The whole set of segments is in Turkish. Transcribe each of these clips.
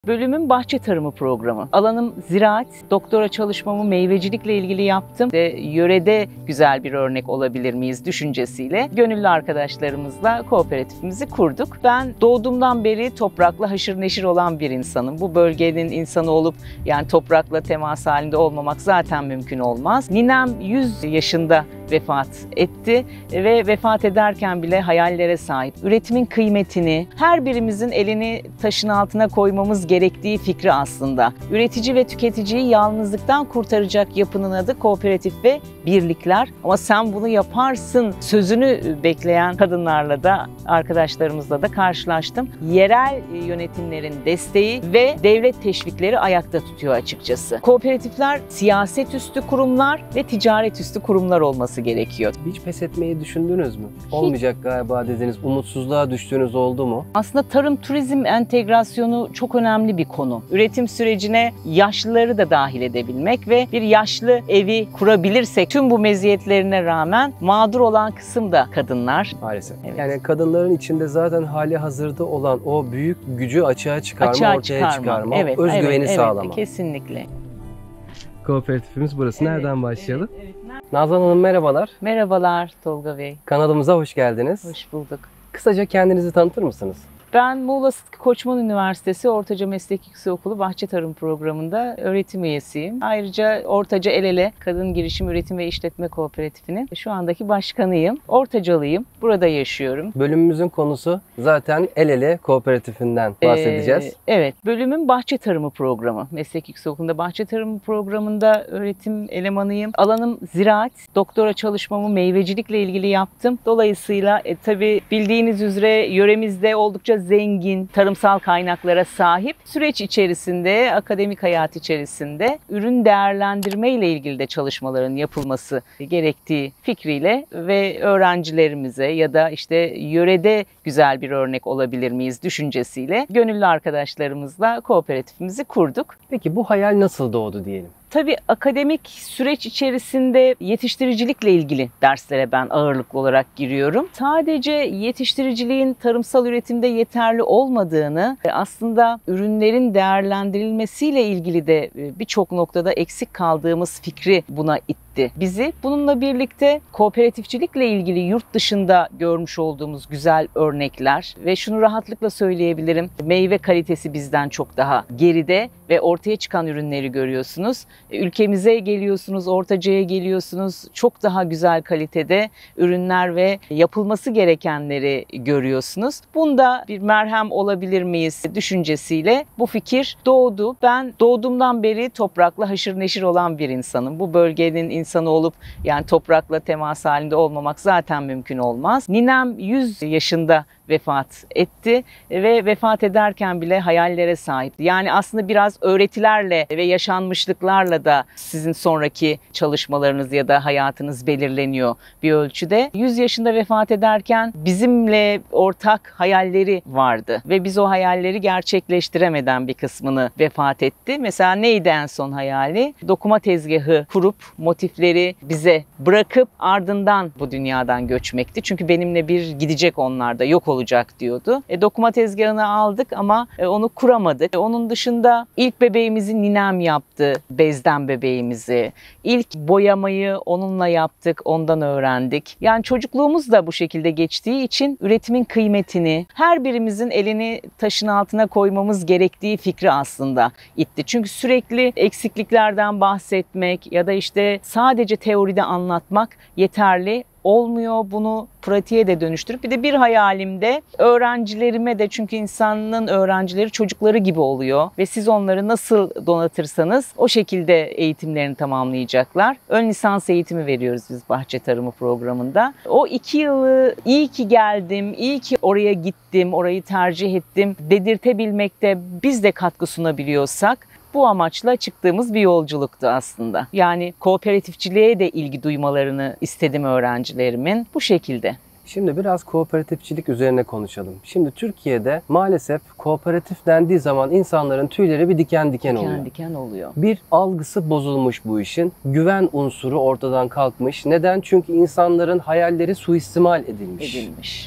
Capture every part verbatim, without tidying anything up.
Bölümüm bahçe tarımı programı. Alanım ziraat, doktora çalışmamı meyvecilikle ilgili yaptım ve yörede güzel bir örnek olabilir miyiz düşüncesiyle gönüllü arkadaşlarımızla kooperatifimizi kurduk. Ben doğduğumdan beri toprakla haşır neşir olan bir insanım. Bu bölgenin insanı olup yani toprakla temas halinde olmamak zaten mümkün olmaz. Ninem yüz yaşında vefat etti ve vefat ederken bile hayallere sahip. Üretimin kıymetini, her birimizin elini taşın altına koymamız gerektiği fikri aslında. Üretici ve tüketiciyi yalnızlıktan kurtaracak yapının adı kooperatif ve birlikler. Ama sen bunu yaparsın sözünü bekleyen kadınlarla da, arkadaşlarımızla da karşılaştım. Yerel yönetimlerin desteği ve devlet teşvikleri ayakta tutuyor açıkçası. Kooperatifler siyaset üstü kurumlar ve ticaret üstü kurumlar olması gerekiyor. Hiç pes etmeyi düşündünüz mü? Hiç. Olmayacak galiba dediniz. Umutsuzluğa düştüğünüz oldu mu? Aslında tarım turizm entegrasyonu çok önemli bir konu. Üretim sürecine yaşlıları da dahil edebilmek ve bir yaşlı evi kurabilirsek tüm bu meziyetlerine rağmen mağdur olan kısım da kadınlar. Maalesef. Evet. Yani kadınların içinde zaten hali hazırda olan o büyük gücü açığa çıkarma, Açığa ortaya çıkarma. çıkarma, Evet, özgüveni evet, sağlama. Evet, kesinlikle. Kooperatifimiz burası. Evet, Nereden başlayalım? Evet, evet. Nazan Hanım merhabalar. Merhabalar Tolga Bey. Kanalımıza hoş geldiniz. Hoş bulduk. Kısaca kendinizi tanıtır mısınız? Ben Muğla Sıtkı Koçman Üniversitesi Ortaca Meslek Yüksekokulu Bahçe Tarım Programı'nda öğretim üyesiyim. Ayrıca Ortaca El Ele Kadın Girişim Üretim ve İşletme Kooperatifinin şu andaki başkanıyım. Ortacalıyım. Burada yaşıyorum. Bölümümüzün konusu zaten El Ele Kooperatifinden bahsedeceğiz. Ee, evet, bölümüm bahçe tarımı programı. Meslek Yüksekokulu'nda bahçe tarımı programında öğretim elemanıyım. Alanım ziraat, doktora çalışmamı meyvecilikle ilgili yaptım. Dolayısıyla e, tabii bildiğiniz üzere yöremizde oldukça zengin tarımsal kaynaklara sahip. Süreç içerisinde, akademik hayat içerisinde ürün değerlendirme ile ilgili de çalışmaların yapılması gerektiği fikriyle ve öğrencilerimize ya da işte yörede güzel bir örnek olabilir miyiz düşüncesiyle gönüllü arkadaşlarımızla kooperatifimizi kurduk. Peki bu hayal nasıl doğdu diyelim? Tabii akademik süreç içerisinde yetiştiricilikle ilgili derslere ben ağırlıklı olarak giriyorum. Sadece yetiştiriciliğin tarımsal üretimde yeterli olmadığını, aslında ürünlerin değerlendirilmesiyle ilgili de birçok noktada eksik kaldığımız fikri buna itti bizi. Bununla birlikte kooperatifçilikle ilgili yurt dışında görmüş olduğumuz güzel örnekler ve şunu rahatlıkla söyleyebilirim, meyve kalitesi bizden çok daha geride ve ortaya çıkan ürünleri görüyorsunuz. Ülkemize geliyorsunuz, Ortaca'ya geliyorsunuz, çok daha güzel kalitede ürünler ve yapılması gerekenleri görüyorsunuz. Bunda bir merhem olabilir miyiz düşüncesiyle bu fikir doğdu. Ben doğduğumdan beri toprakla haşır neşir olan bir insanım. Bu bölgenin insanı olup yani toprakla temas halinde olmamak zaten mümkün olmaz. Ninem yüz yaşında vefat etti ve vefat ederken bile hayallere sahipti. Yani aslında biraz öğretilerle ve yaşanmışlıklarla da sizin sonraki çalışmalarınız ya da hayatınız belirleniyor bir ölçüde. yüz yaşında vefat ederken bizimle ortak hayalleri vardı ve biz o hayalleri gerçekleştiremeden bir kısmını vefat etti. Mesela neydi en son hayali? Dokuma tezgahı kurup motifleri bize bırakıp ardından bu dünyadan göçmekti. Çünkü benimle bir gidecek onlar da, yok olacak diyordu. E, dokuma tezgahını aldık ama e, onu kuramadık. E, onun dışında ilk bebeğimizi ninem yaptı, bezden bebeğimizi. İlk boyamayı onunla yaptık, ondan öğrendik. Yani çocukluğumuz da bu şekilde geçtiği için üretimin kıymetini, her birimizin elini taşın altına koymamız gerektiği fikri aslında itti. Çünkü sürekli eksikliklerden bahsetmek ya da işte sadece teoride anlatmak yeterli olmuyor. Bunu pratiğe de dönüştürüp bir de bir hayalimde öğrencilerime de, çünkü insanın öğrencileri çocukları gibi oluyor ve siz onları nasıl donatırsanız o şekilde eğitimlerini tamamlayacaklar. Ön lisans eğitimi veriyoruz biz bahçe tarımı programında. O iki yılı iyi ki geldim, iyi ki oraya gittim, orayı tercih ettim dedirtebilmekte biz de katkı sunabiliyorsak bu amaçla çıktığımız bir yolculuktu aslında. Yani kooperatifçiliğe de ilgi duymalarını istedim öğrencilerimin bu şekilde. Şimdi biraz kooperatifçilik üzerine konuşalım. Şimdi Türkiye'de maalesef kooperatif dendiği zaman insanların tüyleri bir diken diken oluyor. Diken diken oluyor. Bir algısı bozulmuş bu işin. Güven unsuru ortadan kalkmış. Neden? Çünkü insanların hayalleri suistimal edilmiş. Edilmiş.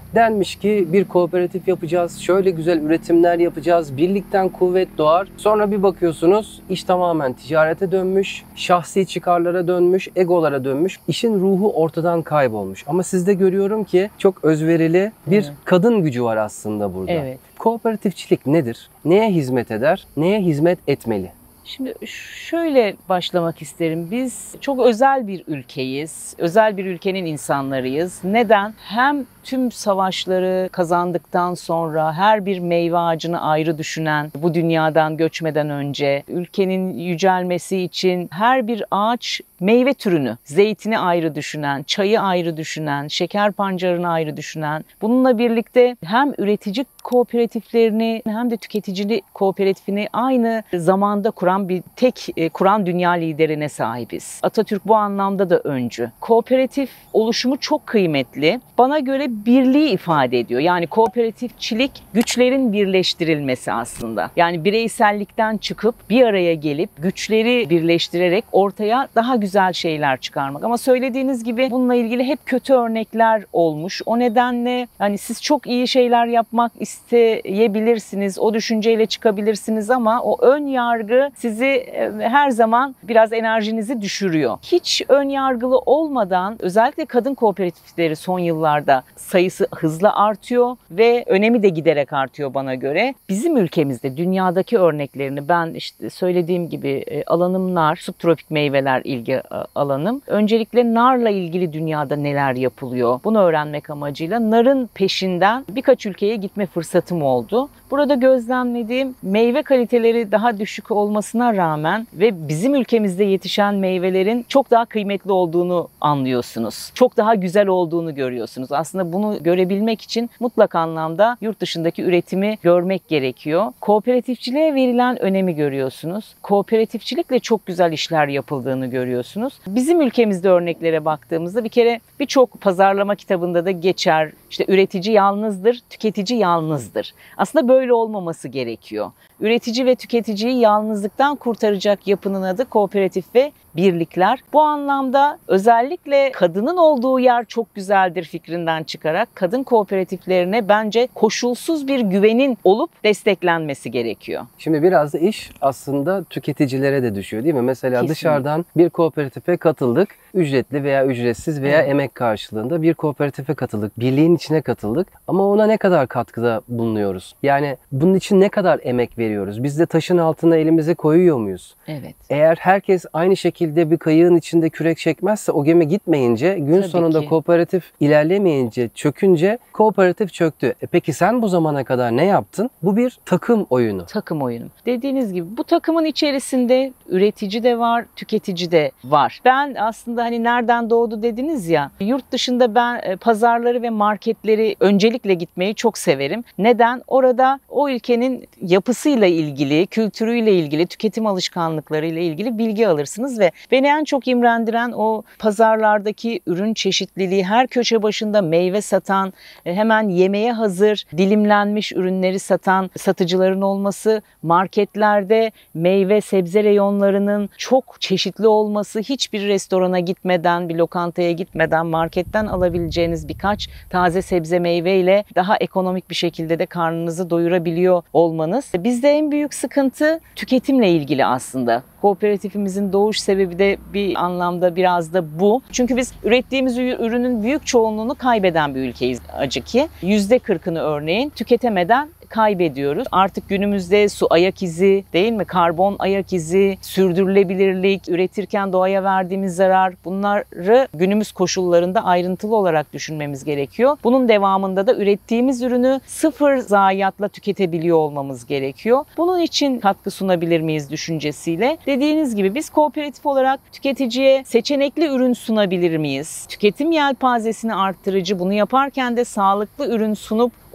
Denmiş ki bir kooperatif yapacağız, şöyle güzel üretimler yapacağız, birlikten kuvvet doğar. Sonra bir bakıyorsunuz iş tamamen ticarete dönmüş, şahsi çıkarlara dönmüş, egolara dönmüş. İşin ruhu ortadan kaybolmuş. Ama sizde görüyorum ki çok özverili bir evet. kadın gücü var aslında burada. Evet. Kooperatifçilik nedir? Neye hizmet eder? Neye hizmet etmeli? Şimdi şöyle başlamak isterim. Biz çok özel bir ülkeyiz. Özel bir ülkenin insanlarıyız. Neden? Hem tüm savaşları kazandıktan sonra her bir meyve ağacını ayrı düşünen, bu dünyadan göçmeden önce ülkenin yücelmesi için her bir ağaç meyve türünü, zeytini ayrı düşünen, çayı ayrı düşünen, şeker pancarını ayrı düşünen, bununla birlikte hem üretici kooperatiflerini hem de tüketici kooperatifini aynı zamanda kuran bir tek kuran dünya liderine sahibiz. Atatürk bu anlamda da öncü. Kooperatif oluşumu çok kıymetli. Bana göre birliği ifade ediyor. Yani kooperatifçilik güçlerin birleştirilmesi aslında. Yani bireysellikten çıkıp bir araya gelip güçleri birleştirerek ortaya daha güzel şeyler çıkarmak. Ama söylediğiniz gibi bununla ilgili hep kötü örnekler olmuş. O nedenle hani siz çok iyi şeyler yapmak isteyebilirsiniz, o düşünceyle çıkabilirsiniz ama o ön yargı sizi her zaman biraz enerjinizi düşürüyor. Hiç ön yargılı olmadan özellikle kadın kooperatifleri son yıllarda sayısı hızla artıyor ve önemi de giderek artıyor bana göre. Bizim ülkemizde dünyadaki örneklerini ben işte söylediğim gibi alanım nar, subtropik meyveler ilgi alanım. Öncelikle narla ilgili dünyada neler yapılıyor bunu öğrenmek amacıyla narın peşinden birkaç ülkeye gitme fırsatım oldu. Burada gözlemlediğim meyve kaliteleri daha düşük olmasına rağmen ve bizim ülkemizde yetişen meyvelerin çok daha kıymetli olduğunu anlıyorsunuz. Çok daha güzel olduğunu görüyorsunuz. Aslında bunu görebilmek için mutlak anlamda yurt dışındaki üretimi görmek gerekiyor. Kooperatifçiliğe verilen önemi görüyorsunuz. Kooperatifçilikle çok güzel işler yapıldığını görüyorsunuz. Bizim ülkemizde örneklere baktığımızda bir kere birçok pazarlama kitabında da geçer. İşte üretici yalnızdır, tüketici yalnızdır. Aslında böyle olmaması gerekiyor. Üretici ve tüketiciyi yalnızlıktan kurtaracak yapının adı kooperatif ve birlikler. Bu anlamda özellikle kadının olduğu yer çok güzeldir fikrinden çıkarak kadın kooperatiflerine bence koşulsuz bir güvenin olup desteklenmesi gerekiyor. Şimdi biraz da iş aslında tüketicilere de düşüyor değil mi? Mesela kesinlikle. Dışarıdan bir kooperatife katıldık. Ücretli veya ücretsiz veya evet. emek karşılığında bir kooperatife katıldık. Birliğin içine katıldık. Ama ona ne kadar katkıda bulunuyoruz? Yani bunun için ne kadar emek veriyoruz? Biz de taşın altına elimizi koyuyor muyuz? Evet. Eğer herkes aynı şekilde bir kayığın içinde kürek çekmezse o gemi gitmeyince gün Tabii sonunda ki. kooperatif ilerlemeyince çökünce kooperatif çöktü. E peki sen bu zamana kadar ne yaptın? Bu bir takım oyunu. Takım oyunu. Dediğiniz gibi bu takımın içerisinde üretici de var, tüketici de var. Ben aslında hani nereden doğdu dediniz ya, yurt dışında ben pazarları ve marketleri öncelikle gitmeyi çok severim. Neden? Orada o ülkenin yapısıyla ilgili, kültürüyle ilgili, tüketim alışkanlıklarıyla ilgili bilgi alırsınız ve beni en çok imrendiren o pazarlardaki ürün çeşitliliği, her köşe başında meyve satan, hemen yemeğe hazır dilimlenmiş ürünleri satan satıcıların olması, marketlerde meyve sebze reyonlarının çok çeşitli olması, hiçbir restorana gitmeden, bir lokantaya gitmeden marketten alabileceğiniz birkaç taze sebze meyveyle daha ekonomik bir şekilde de karnınızı doyurabiliyor olmanız. Bizde en büyük sıkıntı tüketimle ilgili aslında. Kooperatifimizin doğuş sebebi de bir anlamda biraz da bu. Çünkü biz ürettiğimiz ürünün büyük çoğunluğunu kaybeden bir ülkeyiz acı ki. yüzde kırkını örneğin tüketemeden kaybediyoruz. Artık günümüzde su ayak izi değil mi? Karbon ayak izi, sürdürülebilirlik, üretirken doğaya verdiğimiz zarar, bunları günümüz koşullarında ayrıntılı olarak düşünmemiz gerekiyor. Bunun devamında da ürettiğimiz ürünü sıfır zayiatla tüketebiliyor olmamız gerekiyor. Bunun için katkı sunabilir miyiz düşüncesiyle? Dediğiniz gibi biz kooperatif olarak tüketiciye seçenekli ürün sunabilir miyiz? Tüketim yelpazesini arttırıcı, bunu yaparken de sağlıklı ürün sunup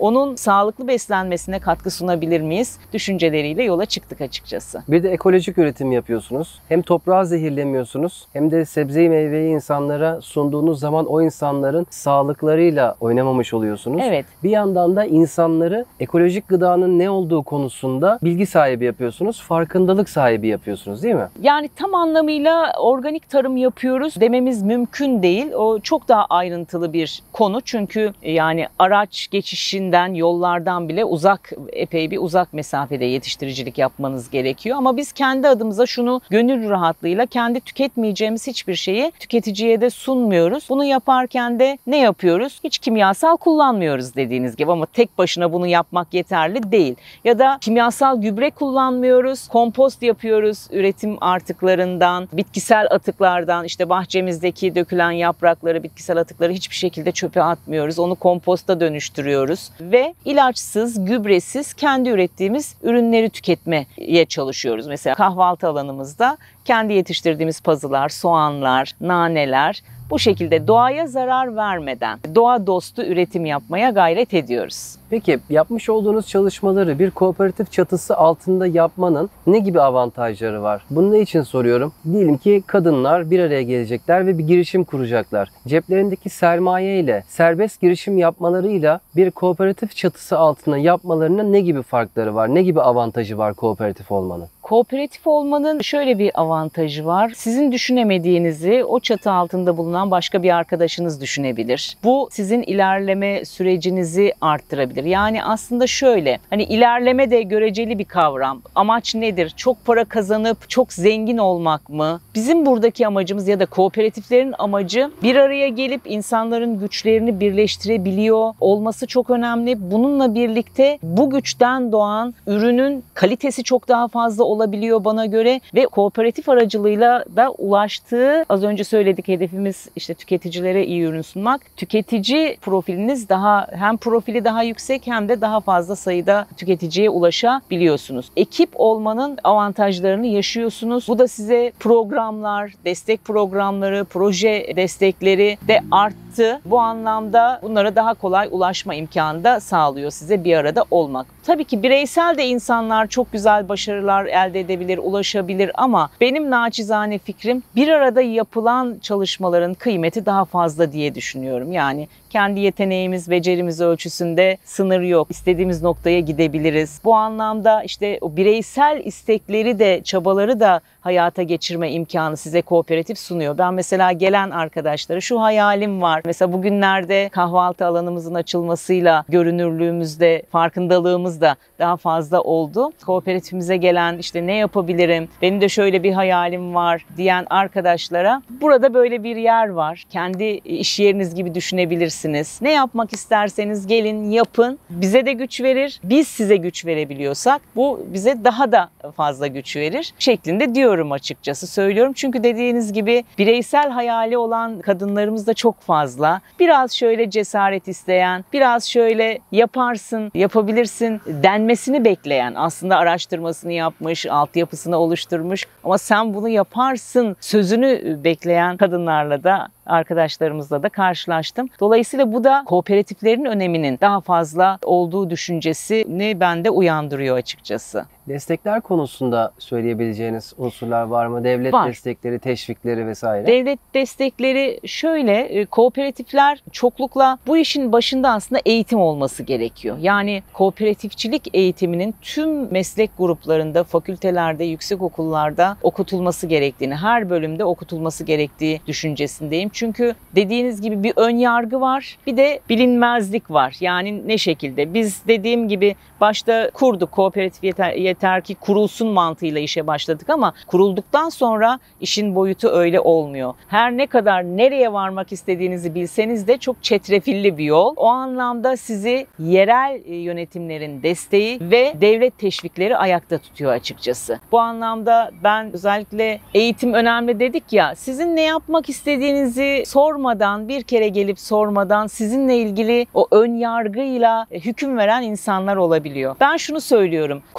onun sağlıklı beslenmesine katkı sunabilir miyiz düşünceleriyle yola çıktık açıkçası. Bir de ekolojik üretim yapıyorsunuz. Hem toprağı zehirlemiyorsunuz hem de sebzeyi meyveyi insanlara sunduğunuz zaman o insanların sağlıklarıyla oynamamış oluyorsunuz. Evet. Bir yandan da insanları ekolojik gıdanın ne olduğu konusunda bilgi sahibi yapıyorsunuz, farkındalık sahibi yapıyorsunuz değil mi? Yani tam anlamıyla organik tarım yapıyoruz dememiz mümkün değil. O çok daha ayrıntılı bir konu. Çünkü yani araç geçişinden, yollardan bile uzak, epey bir uzak mesafede yetiştiricilik yapmanız gerekiyor. Ama biz kendi adımıza şunu gönül rahatlığıyla kendi tüketmeyeceğimiz hiçbir şeyi tüketiciye de sunmuyoruz. Bunu yaparken de ne yapıyoruz? Hiç kimyasal kullanmıyoruz dediğiniz gibi ama tek başına bunu yapmak yeterli değil. Ya da kimyasal gübre kullanmıyoruz, kompost yapıyoruz üretim artıklarından, bitkisel atıklardan, işte bahçemizdeki dökülen yaprakları, bitkisel atıkları hiçbir şekilde çöpe atmıyoruz. Onu komposta dönüştürüyoruz ve ilaçsız, gübresiz kendi ürettiğimiz ürünleri tüketmeye çalışıyoruz. Mesela kahvaltı alanımızda kendi yetiştirdiğimiz pazılar, soğanlar, naneler, bu şekilde doğaya zarar vermeden doğa dostu üretim yapmaya gayret ediyoruz. Peki yapmış olduğunuz çalışmaları bir kooperatif çatısı altında yapmanın ne gibi avantajları var? Bunu ne için soruyorum? Diyelim ki kadınlar bir araya gelecekler ve bir girişim kuracaklar. Ceplerindeki sermaye ile serbest girişim yapmalarıyla bir kooperatif çatısı altında yapmalarının ne gibi farkları var? Ne gibi avantajı var kooperatif olmanın? Kooperatif olmanın şöyle bir avantajı var. Sizin düşünemediğinizi o çatı altında bulunan başka bir arkadaşınız düşünebilir. Bu sizin ilerleme sürecinizi arttırabilir. Yani aslında şöyle, hani ilerleme de göreceli bir kavram. Amaç nedir? Çok para kazanıp çok zengin olmak mı? Bizim buradaki amacımız ya da kooperatiflerin amacı bir araya gelip insanların güçlerini birleştirebiliyor olması çok önemli. Bununla birlikte bu güçten doğan ürünün kalitesi çok daha fazla olabiliyor bana göre ve kooperatif aracılığıyla da ulaştığı, az önce söyledik, hedefimiz işte tüketicilere iyi ürün sunmak. Tüketici profiliniz daha, hem profili daha yüksek hem de daha fazla sayıda tüketiciye ulaşabiliyorsunuz. Ekip olmanın avantajlarını yaşıyorsunuz. Bu da size programlar, destek programları, proje destekleri de arttı. Bu anlamda bunlara daha kolay ulaşma imkanı da sağlıyor size bir arada olmak. Tabii ki bireysel de insanlar çok güzel başarılar elde edebilir, ulaşabilir ama benim naçizane fikrim bir arada yapılan çalışmaların kıymeti daha fazla diye düşünüyorum. Yani kendi yeteneğimiz, becerimiz ölçüsünde sınır yok. İstediğimiz noktaya gidebiliriz. Bu anlamda işte o bireysel istekleri de, çabaları da hayata geçirme imkanı size kooperatif sunuyor. Ben mesela gelen arkadaşlara şu hayalim var. Mesela bugünlerde kahvaltı alanımızın açılmasıyla görünürlüğümüzde, farkındalığımız da daha fazla oldu. Kooperatifimize gelen işte ne yapabilirim, benim de şöyle bir hayalim var diyen arkadaşlara burada böyle bir yer var. Kendi iş yeriniz gibi düşünebilirsiniz. Ne yapmak isterseniz gelin yapın. Bize de güç verir. Biz size güç verebiliyorsak bu bize daha da fazla güç verir şeklinde diyorum açıkçası, söylüyorum. Çünkü dediğiniz gibi bireysel hayali olan kadınlarımız da çok fazla. Biraz şöyle cesaret isteyen, biraz şöyle yaparsın, yapabilirsin denmesini bekleyen, aslında araştırmasını yapmış, altyapısını oluşturmuş ama sen bunu yaparsın sözünü bekleyen kadınlarla da, arkadaşlarımızla da karşılaştım. Dolayısıyla bu da kooperatiflerin öneminin daha fazla olduğu düşüncesini bende uyandırıyor açıkçası. Destekler konusunda söyleyebileceğiniz unsurlar var mı? Devlet Var. destekleri, teşvikleri vesaire. Devlet destekleri şöyle, kooperatifler çoklukla bu işin başında aslında eğitim olması gerekiyor. Yani kooperatifçilik eğitiminin tüm meslek gruplarında, fakültelerde, yüksek okullarda okutulması gerektiğini, her bölümde okutulması gerektiği düşüncesindeyim. Çünkü dediğiniz gibi bir ön yargı var, bir de bilinmezlik var. Yani ne şekilde? Biz dediğim gibi başta kurduk, kooperatif yeter, yeter ki kurulsun mantığıyla işe başladık ama kurulduktan sonra işin boyutu öyle olmuyor. Her ne kadar nereye varmak istediğinizi bilseniz de çok çetrefilli bir yol. O anlamda sizi yerel yönetimlerin desteği ve devlet teşvikleri ayakta tutuyor açıkçası. Bu anlamda ben özellikle eğitim önemli dedik ya, sizin ne yapmak istediğinizi sormadan, bir kere gelip sormadan sizinle ilgili o ön yargıyla hüküm veren insanlar olabiliyor. Ben şunu söylüyorum, kooperatif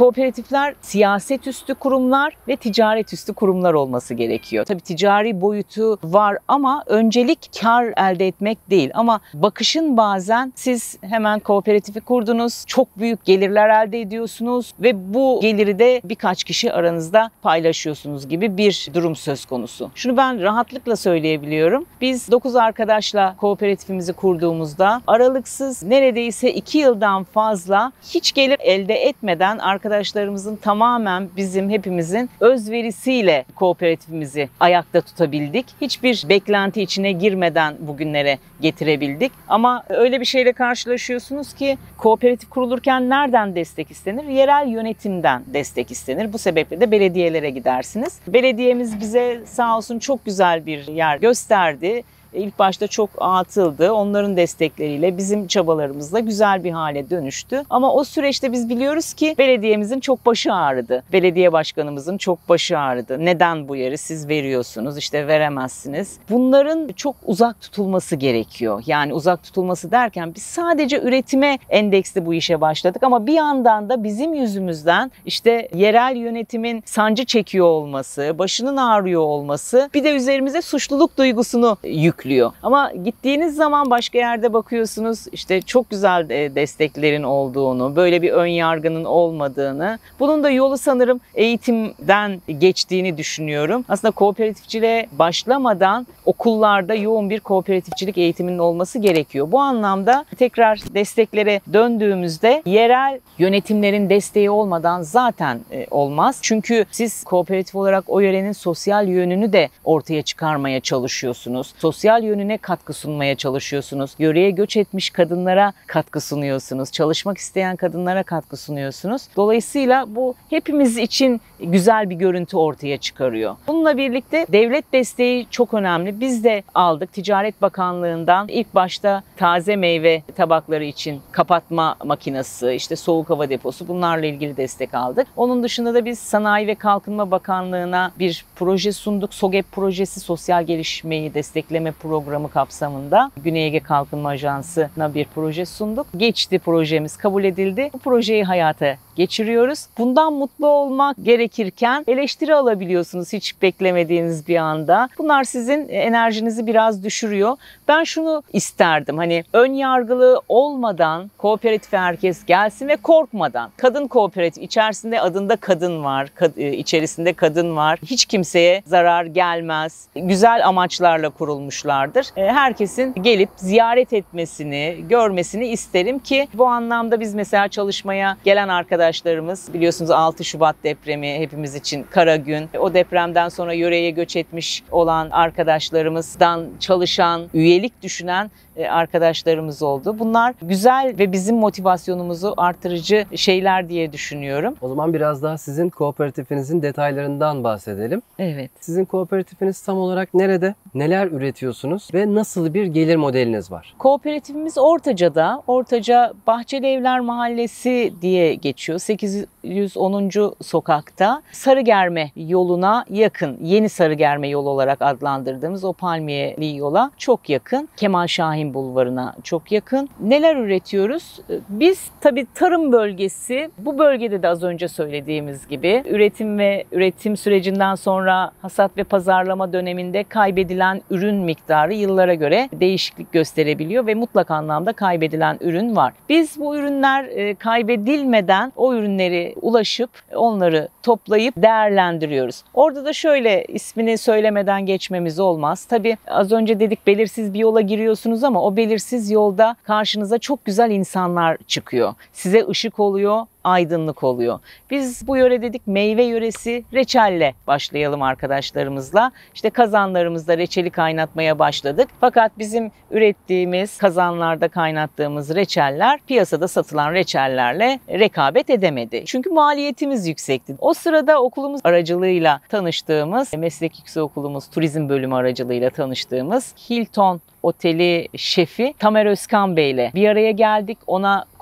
Kooperatifler siyaset üstü kurumlar ve ticaret üstü kurumlar olması gerekiyor. Tabii ticari boyutu var ama öncelik kar elde etmek değil. Ama bakışın bazen siz hemen kooperatifi kurdunuz, çok büyük gelirler elde ediyorsunuz ve bu geliri de birkaç kişi aranızda paylaşıyorsunuz gibi bir durum söz konusu. Şunu ben rahatlıkla söyleyebiliyorum. Biz dokuz arkadaşla kooperatifimizi kurduğumuzda aralıksız neredeyse iki yıldan fazla hiç gelir elde etmeden arkadaşlarımızın tamamen bizim hepimizin özverisiyle kooperatifimizi ayakta tutabildik. Hiçbir beklenti içine girmeden bugünlere getirebildik. Ama öyle bir şeyle karşılaşıyorsunuz ki kooperatif kurulurken nereden destek istenir? Yerel yönetimden destek istenir. Bu sebeple de belediyelere gidersiniz. Belediyemiz bize sağ olsun çok güzel bir yer gösterdi. İlk başta çok atıldı. Onların destekleriyle, bizim çabalarımızla güzel bir hale dönüştü. Ama o süreçte biz biliyoruz ki belediyemizin çok başı ağrıdı. Belediye başkanımızın çok başı ağrıdı. Neden bu yeri siz veriyorsunuz, işte veremezsiniz. Bunların çok uzak tutulması gerekiyor. Yani uzak tutulması derken biz sadece üretime endeksli bu işe başladık. Ama bir yandan da bizim yüzümüzden işte yerel yönetimin sancı çekiyor olması, başının ağrıyor olması bir de üzerimize suçluluk duygusunu yüklüyor. Ama gittiğiniz zaman başka yerde bakıyorsunuz işte çok güzel desteklerin olduğunu, böyle bir ön yargının olmadığını. Bunun da yolu sanırım eğitimden geçtiğini düşünüyorum. Aslında kooperatifçiliğe başlamadan okullarda yoğun bir kooperatifçilik eğitiminin olması gerekiyor. Bu anlamda tekrar desteklere döndüğümüzde yerel yönetimlerin desteği olmadan zaten olmaz. Çünkü siz kooperatif olarak o yörenin sosyal yönünü de ortaya çıkarmaya çalışıyorsunuz. Sosyal yönüne katkı sunmaya çalışıyorsunuz. Yöreye göç etmiş kadınlara katkı sunuyorsunuz. Çalışmak isteyen kadınlara katkı sunuyorsunuz. Dolayısıyla bu hepimiz için güzel bir görüntü ortaya çıkarıyor. Bununla birlikte devlet desteği çok önemli. Biz de aldık. Ticaret Bakanlığı'ndan ilk başta taze meyve tabakları için kapatma makinesi, işte soğuk hava deposu, bunlarla ilgili destek aldık. Onun dışında da biz Sanayi ve Kalkınma Bakanlığı'na bir proje sunduk. SOGEP projesi, sosyal gelişmeyi destekleme programı kapsamında Güney Ege Kalkınma Ajansı'na bir proje sunduk. Geçti, projemiz kabul edildi. Bu projeyi hayata geçiriyoruz. Bundan mutlu olmak gerekirken eleştiri alabiliyorsunuz hiç beklemediğiniz bir anda. Bunlar sizin enerjinizi biraz düşürüyor. Ben şunu isterdim, hani ön yargılı olmadan kooperatife herkes gelsin ve korkmadan. Kadın kooperatif, içerisinde adında kadın var, içerisinde kadın var. Hiç kimseye zarar gelmez. Güzel amaçlarla kurulmuşlardır. Herkesin gelip ziyaret etmesini, görmesini isterim ki bu anlamda biz mesela çalışmaya gelen arkadaşlarımız, biliyorsunuz altı Şubat depremi hepimiz için kara gün. O depremden sonra yöreye göç etmiş olan arkadaşlarımızdan çalışan, üyelik düşünen arkadaşlarımız oldu. Bunlar güzel ve bizim motivasyonumuzu artırıcı şeyler diye düşünüyorum. O zaman biraz daha sizin kooperatifinizin detaylarından bahsedelim. Evet. Sizin kooperatifiniz tam olarak nerede? Neler üretiyorsunuz ve nasıl bir gelir modeliniz var? Kooperatifimiz Ortaca'da. Ortaca Bahçeli Evler Mahallesi diye geçiyor. sekiz yüz onuncu sokakta. Sarıgerme yoluna yakın. Yeni Sarıgerme yolu olarak adlandırdığımız o palmiyeli yola çok yakın. Kemal Şahin Bulvarı'na çok yakın. Neler üretiyoruz? Biz tabii tarım bölgesi, bu bölgede de az önce söylediğimiz gibi üretim ve üretim sürecinden sonra hasat ve pazarlama döneminde kaybedilen ürün miktarı yıllara göre değişiklik gösterebiliyor ve mutlak anlamda kaybedilen ürün var. Biz bu ürünler kaybedilmeden o ürünleri ulaşıp onları toplayıp değerlendiriyoruz. Orada da şöyle, ismini söylemeden geçmemiz olmaz. Tabii az önce dedik belirsiz bir yola giriyorsunuz ama o belirsiz yolda karşınıza çok güzel insanlar çıkıyor. Size ışık oluyor, aydınlık oluyor. Biz bu yöre dedik meyve yöresi, reçelle başlayalım arkadaşlarımızla. İşte kazanlarımızda reçeli kaynatmaya başladık. Fakat bizim ürettiğimiz kazanlarda kaynattığımız reçeller piyasada satılan reçellerle rekabet edemedi. Çünkü maliyetimiz yüksekti. O sırada okulumuz aracılığıyla tanıştığımız, meslek yüksekokulumuz turizm bölümü aracılığıyla tanıştığımız Hilton Oteli şefi Tamer Özkan Bey ile bir araya geldik. Ona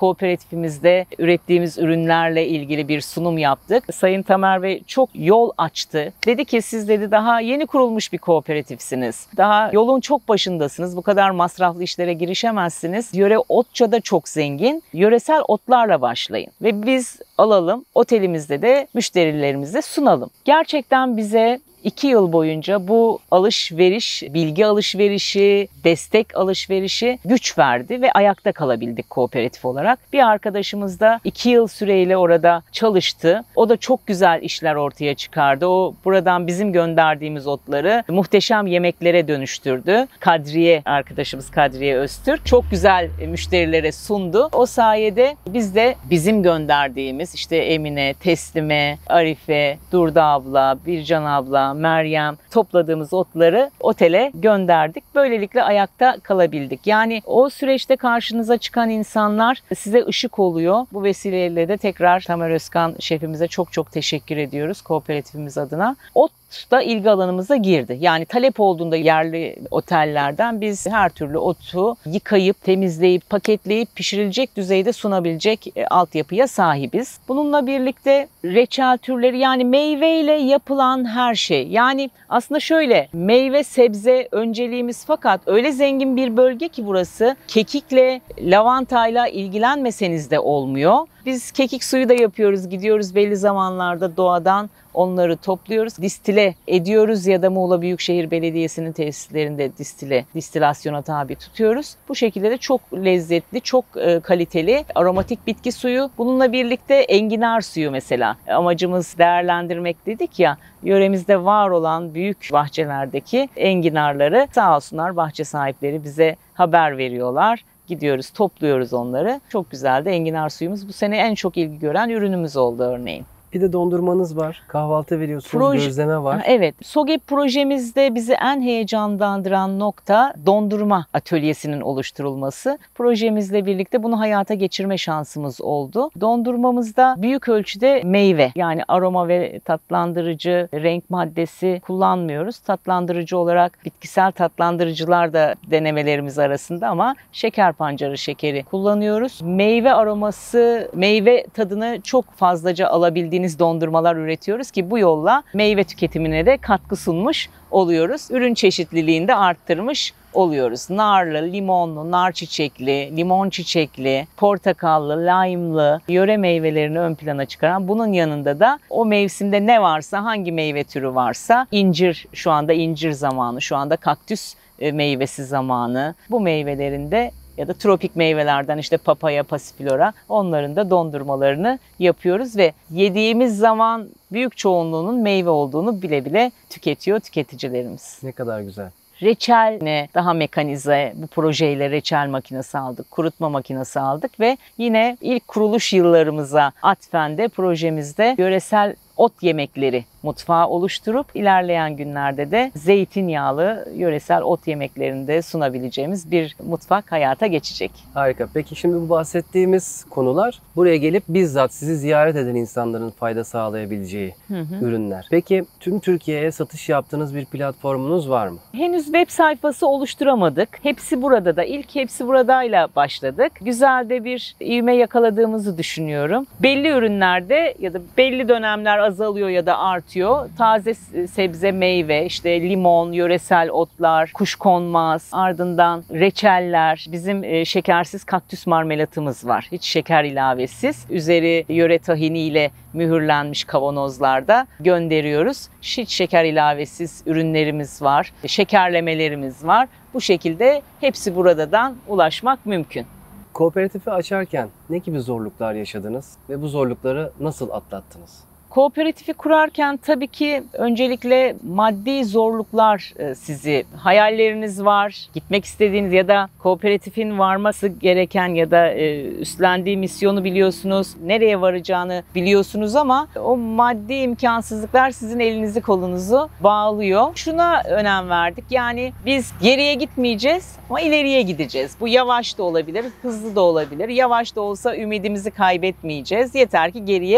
kooperatifimizde ürettiğimiz ürünlerle ilgili bir sunum yaptık. Sayın Tamer Bey çok yol açtı. Dedi ki siz dedi daha yeni kurulmuş bir kooperatifsiniz. Daha yolun çok başındasınız. Bu kadar masraflı işlere girişemezsiniz. Yöre otça da çok zengin. Yöresel otlarla başlayın. Ve biz alalım, otelimizde de müşterilerimize sunalım. Gerçekten bize İki yıl boyunca bu alışveriş, bilgi alışverişi, destek alışverişi güç verdi ve ayakta kalabildik kooperatif olarak. Bir arkadaşımız da iki yıl süreyle orada çalıştı. O da çok güzel işler ortaya çıkardı. O buradan bizim gönderdiğimiz otları muhteşem yemeklere dönüştürdü. Kadriye arkadaşımız Kadriye Öztürk çok güzel müşterilere sundu. O sayede biz de bizim gönderdiğimiz işte Emine, Teslime, Arife, Durda abla, Bircan abla, Meryem topladığımız otları otele gönderdik. Böylelikle ayakta kalabildik. Yani o süreçte karşınıza çıkan insanlar size ışık oluyor. Bu vesileyle de tekrar Tamer Özkan şefimize çok çok teşekkür ediyoruz kooperatifimiz adına. Ot da ilgi alanımıza girdi. Yani talep olduğunda yerli otellerden biz her türlü otu yıkayıp, temizleyip, paketleyip pişirilecek düzeyde sunabilecek e, altyapıya sahibiz. Bununla birlikte reçel türleri yani meyveyle yapılan her şey. Yani aslında şöyle meyve sebze önceliğimiz fakat öyle zengin bir bölge ki burası kekikle, lavantayla ilgilenmeseniz de olmuyor. Biz kekik suyu da yapıyoruz. Gidiyoruz belli zamanlarda doğadan onları topluyoruz. Distile ediyoruz ya da Muğla Büyükşehir Belediyesi'nin tesislerinde distile, distilasyona tabi tutuyoruz. Bu şekilde de çok lezzetli, çok kaliteli aromatik bitki suyu. Bununla birlikte enginar suyu mesela. Amacımız değerlendirmek dedik ya. Yöremizde var olan büyük bahçelerdeki enginarları sağ olsunlar bahçe sahipleri bize haber veriyorlar. Gidiyoruz, topluyoruz onları. Çok güzel de enginar suyumuz. Bu sene en çok ilgi gören ürünümüz oldu örneğin. Bir de dondurmanız var. Kahvaltı veriyorsunuz. Proje, gözleme var. Evet. SOGEP projemizde bizi en heyecanlandıran nokta dondurma atölyesinin oluşturulması. Projemizle birlikte bunu hayata geçirme şansımız oldu. Dondurmamızda büyük ölçüde meyve yani aroma ve tatlandırıcı renk maddesi kullanmıyoruz. Tatlandırıcı olarak bitkisel tatlandırıcılar da denemelerimiz arasında ama şeker pancarı şekeri kullanıyoruz. Meyve aroması, meyve tadını çok fazlaca alabildiğiniz dondurmalar üretiyoruz ki bu yolla meyve tüketimine de katkı sunmuş oluyoruz. Ürün çeşitliliğini de arttırmış oluyoruz. Narlı, limonlu, nar çiçekli, limon çiçekli, portakallı, lime'lı yöre meyvelerini ön plana çıkaran bunun yanında da o mevsimde ne varsa hangi meyve türü varsa incir şu anda incir zamanı, şu anda kaktüs meyvesi zamanı. Bu meyvelerin de ya da tropik meyvelerden işte papaya, pasiflora onların da dondurmalarını yapıyoruz ve yediğimiz zaman büyük çoğunluğunun meyve olduğunu bile bile tüketiyor tüketicilerimiz. Ne kadar güzel. Reçeline daha mekanize bu projeyle reçel makinesi aldık, kurutma makinesi aldık ve yine ilk kuruluş yıllarımıza atfen de projemizde yöresel ot yemekleri mutfağı oluşturup ilerleyen günlerde de zeytinyağlı yöresel ot yemeklerini de sunabileceğimiz bir mutfak hayata geçecek. Harika. Peki şimdi bu bahsettiğimiz konular buraya gelip bizzat sizi ziyaret eden insanların fayda sağlayabileceği hı hı. ürünler. Peki tüm Türkiye'ye satış yaptığınız bir platformunuz var mı? Henüz web sayfası oluşturamadık. Hepsi burada da ilk Hepsi Burada'yla başladık. Güzel de bir ivme yakaladığımızı düşünüyorum. Belli ürünlerde ya da belli dönemler azalıyor ya da artıyor. Taze sebze, meyve, işte limon, yöresel otlar, kuşkonmaz, ardından reçeller, bizim şekersiz kaktüs marmelatımız var. Hiç şeker ilavesiz. Üzeri yöre tahiniyle mühürlenmiş kavanozlarda gönderiyoruz. Hiç şeker ilavesiz ürünlerimiz var. Şekerlemelerimiz var. Bu şekilde Hepsi Burada'dan ulaşmak mümkün. Kooperatifi açarken ne gibi zorluklar yaşadınız ve bu zorlukları nasıl atlattınız? Kooperatifi kurarken tabii ki öncelikle maddi zorluklar sizi, hayalleriniz var, gitmek istediğiniz ya da kooperatifin varması gereken ya da üstlendiği misyonu biliyorsunuz, nereye varacağını biliyorsunuz ama o maddi imkansızlıklar sizin elinizi kolunuzu bağlıyor. Şuna önem verdik, yani biz geriye gitmeyeceğiz ama ileriye gideceğiz. Bu yavaş da olabilir, hızlı da olabilir. Yavaş da olsa ümidimizi kaybetmeyeceğiz. Yeter ki geriye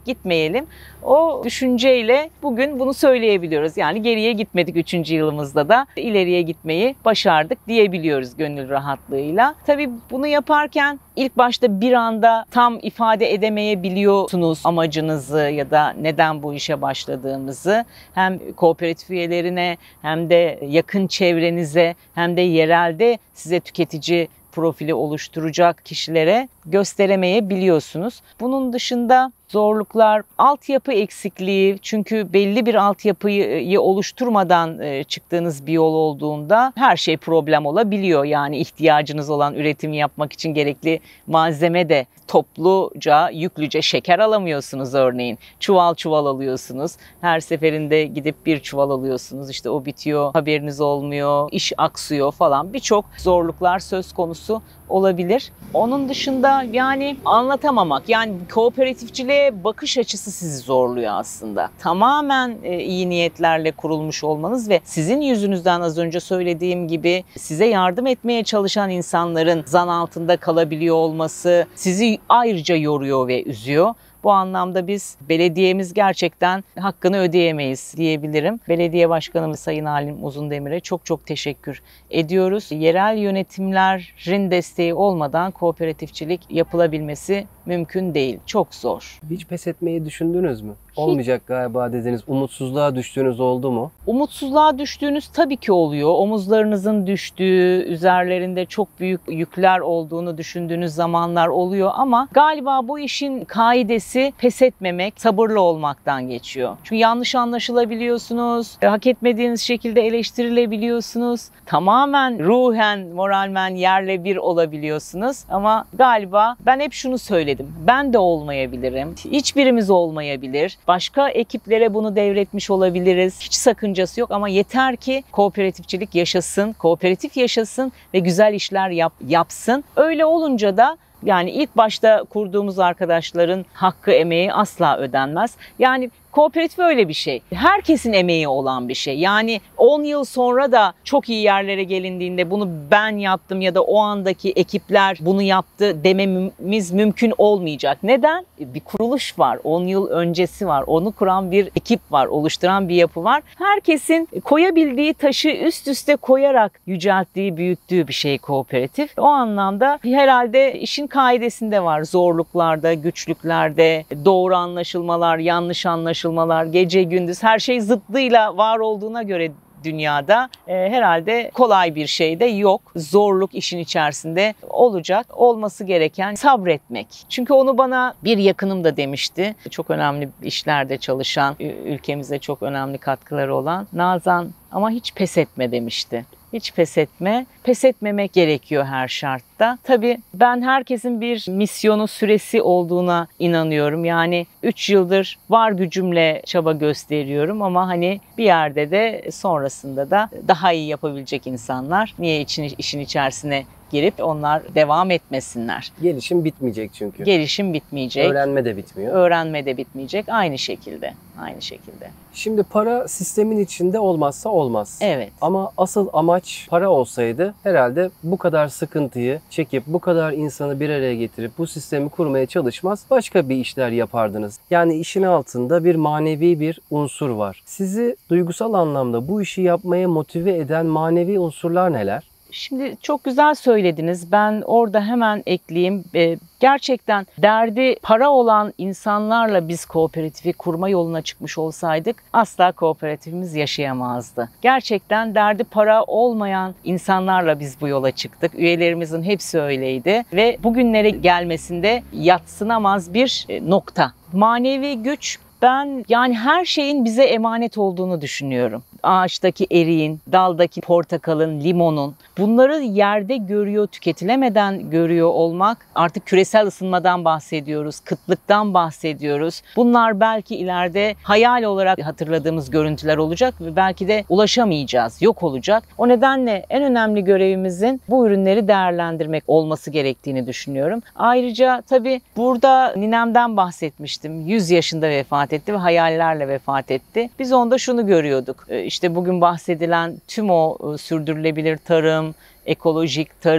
gitmeyelim. O düşünceyle bugün bunu söyleyebiliyoruz. Yani geriye gitmedik üçüncü yılımızda da ileriye gitmeyi başardık diyebiliyoruz gönül rahatlığıyla. Tabii bunu yaparken ilk başta bir anda tam ifade edemeyebiliyorsunuz amacınızı ya da neden bu işe başladığımızı. Hem kooperatif üyelerine hem de yakın çevrenize hem de yerelde size tüketici profili oluşturacak kişilere gösteremeyebiliyorsunuz. Bunun dışında zorluklar, altyapı eksikliği, çünkü belli bir altyapıyı oluşturmadan çıktığınız bir yol olduğunda her şey problem olabiliyor. Yani ihtiyacınız olan üretimi yapmak için gerekli malzeme de topluca, yüklüce şeker alamıyorsunuz örneğin. Çuval çuval alıyorsunuz. Her seferinde gidip bir çuval alıyorsunuz. İşte o bitiyor, haberiniz olmuyor, iş aksıyor falan. Birçok zorluklar söz konusu olabilir. Onun dışında yani anlatamamak, yani kooperatifçiliğe bakış açısı sizi zorluyor aslında. Tamamen iyi niyetlerle kurulmuş olmanız ve sizin yüzünüzden az önce söylediğim gibi size yardım etmeye çalışan insanların zan altında kalabiliyor olması sizi ayrıca yoruyor ve üzüyor. Bu anlamda biz belediyemiz gerçekten hakkını ödeyemeyiz diyebilirim. Belediye Başkanımız Sayın Halim Uzundemir'e çok çok teşekkür ediyoruz. Yerel yönetimlerin desteği olmadan kooperatifçilik yapılabilmesi mümkün değil. Çok zor. Hiç pes etmeyi düşündünüz mü? Olmayacak galiba dediniz. Umutsuzluğa düştüğünüz oldu mu? Umutsuzluğa düştüğünüz tabii ki oluyor. Omuzlarınızın düştüğü, üzerlerinde çok büyük yükler olduğunu düşündüğünüz zamanlar oluyor ama galiba bu işin kaidesi pes etmemek, sabırlı olmaktan geçiyor. Çünkü yanlış anlaşılabiliyorsunuz, hak etmediğiniz şekilde eleştirilebiliyorsunuz. Tamamen ruhen, moralmen yerle bir olabiliyorsunuz ama galiba ben hep şunu söyledim. Ben de olmayabilirim. Hiçbirimiz olmayabilir. Başka ekiplere bunu devretmiş olabiliriz. Hiç sakıncası yok ama yeter ki kooperatifçilik yaşasın, kooperatif yaşasın ve güzel işler yap, yapsın. Öyle olunca da yani ilk başta kurduğumuz arkadaşların hakkı, emeği asla ödenmez. Yani kooperatif öyle bir şey. Herkesin emeği olan bir şey. Yani on yıl sonra da çok iyi yerlere gelindiğinde bunu ben yaptım ya da o andaki ekipler bunu yaptı dememiz mümkün olmayacak. Neden? Bir kuruluş var. on yıl öncesi var. Onu kuran bir ekip var. Oluşturan bir yapı var. Herkesin koyabildiği taşı üst üste koyarak yücelttiği, büyüttüğü bir şey kooperatif. O anlamda herhalde işin kaidesinde var. Zorluklarda, güçlüklerde, doğru anlaşılmalar, yanlış anlaşılmalar, gece gündüz her şey zıttıyla var olduğuna göre dünyada e, herhalde kolay bir şey de yok. Zorluk işin içerisinde olacak. Olması gereken sabretmek. Çünkü onu bana bir yakınım da demişti. Çok önemli işlerde çalışan, ülkemize çok önemli katkıları olan Nazan, ama hiç pes etme demişti. Hiç pes etme. Pes etmemek gerekiyor her şartta. Tabii ben herkesin bir misyonu, süresi olduğuna inanıyorum. Yani üç yıldır var gücümle çaba gösteriyorum ama hani bir yerde de sonrasında da daha iyi yapabilecek insanlar niye için, işin içerisine girip onlar devam etmesinler. Gelişim bitmeyecek çünkü. Gelişim bitmeyecek. Öğrenme de bitmiyor. Öğrenme de bitmeyecek. Aynı şekilde. Aynı şekilde. Şimdi para sistemin içinde olmazsa olmaz. Evet. Ama asıl amaç para olsaydı herhalde bu kadar sıkıntıyı çekip bu kadar insanı bir araya getirip bu sistemi kurmaya çalışmaz, başka bir işler yapardınız. Yani işin altında bir manevi bir unsur var. Sizi duygusal anlamda bu işi yapmaya motive eden manevi unsurlar neler? Şimdi çok güzel söylediniz. Ben orada hemen ekleyeyim. Gerçekten derdi para olan insanlarla biz kooperatifi kurma yoluna çıkmış olsaydık asla kooperatifimiz yaşayamazdı. Gerçekten derdi para olmayan insanlarla biz bu yola çıktık. Üyelerimizin hepsi öyleydi ve bugünlere gelmesinde yadsınamaz bir nokta. Manevi güç, ben yani her şeyin bize emanet olduğunu düşünüyorum. Ağaçtaki eriğin, daldaki portakalın, limonun, bunları yerde görüyor, tüketilemeden görüyor olmak, artık küresel ısınmadan bahsediyoruz, kıtlıktan bahsediyoruz. Bunlar belki ileride hayal olarak hatırladığımız görüntüler olacak ve belki de ulaşamayacağız, yok olacak. O nedenle en önemli görevimizin bu ürünleri değerlendirmek olması gerektiğini düşünüyorum. Ayrıca tabii burada ninemden bahsetmiştim. yüz yaşında vefat etti ve hayallerle vefat etti. Biz onda şunu görüyorduk. İşte bugün bahsedilen tüm o sürdürülebilir tarım, ekolojik tarım,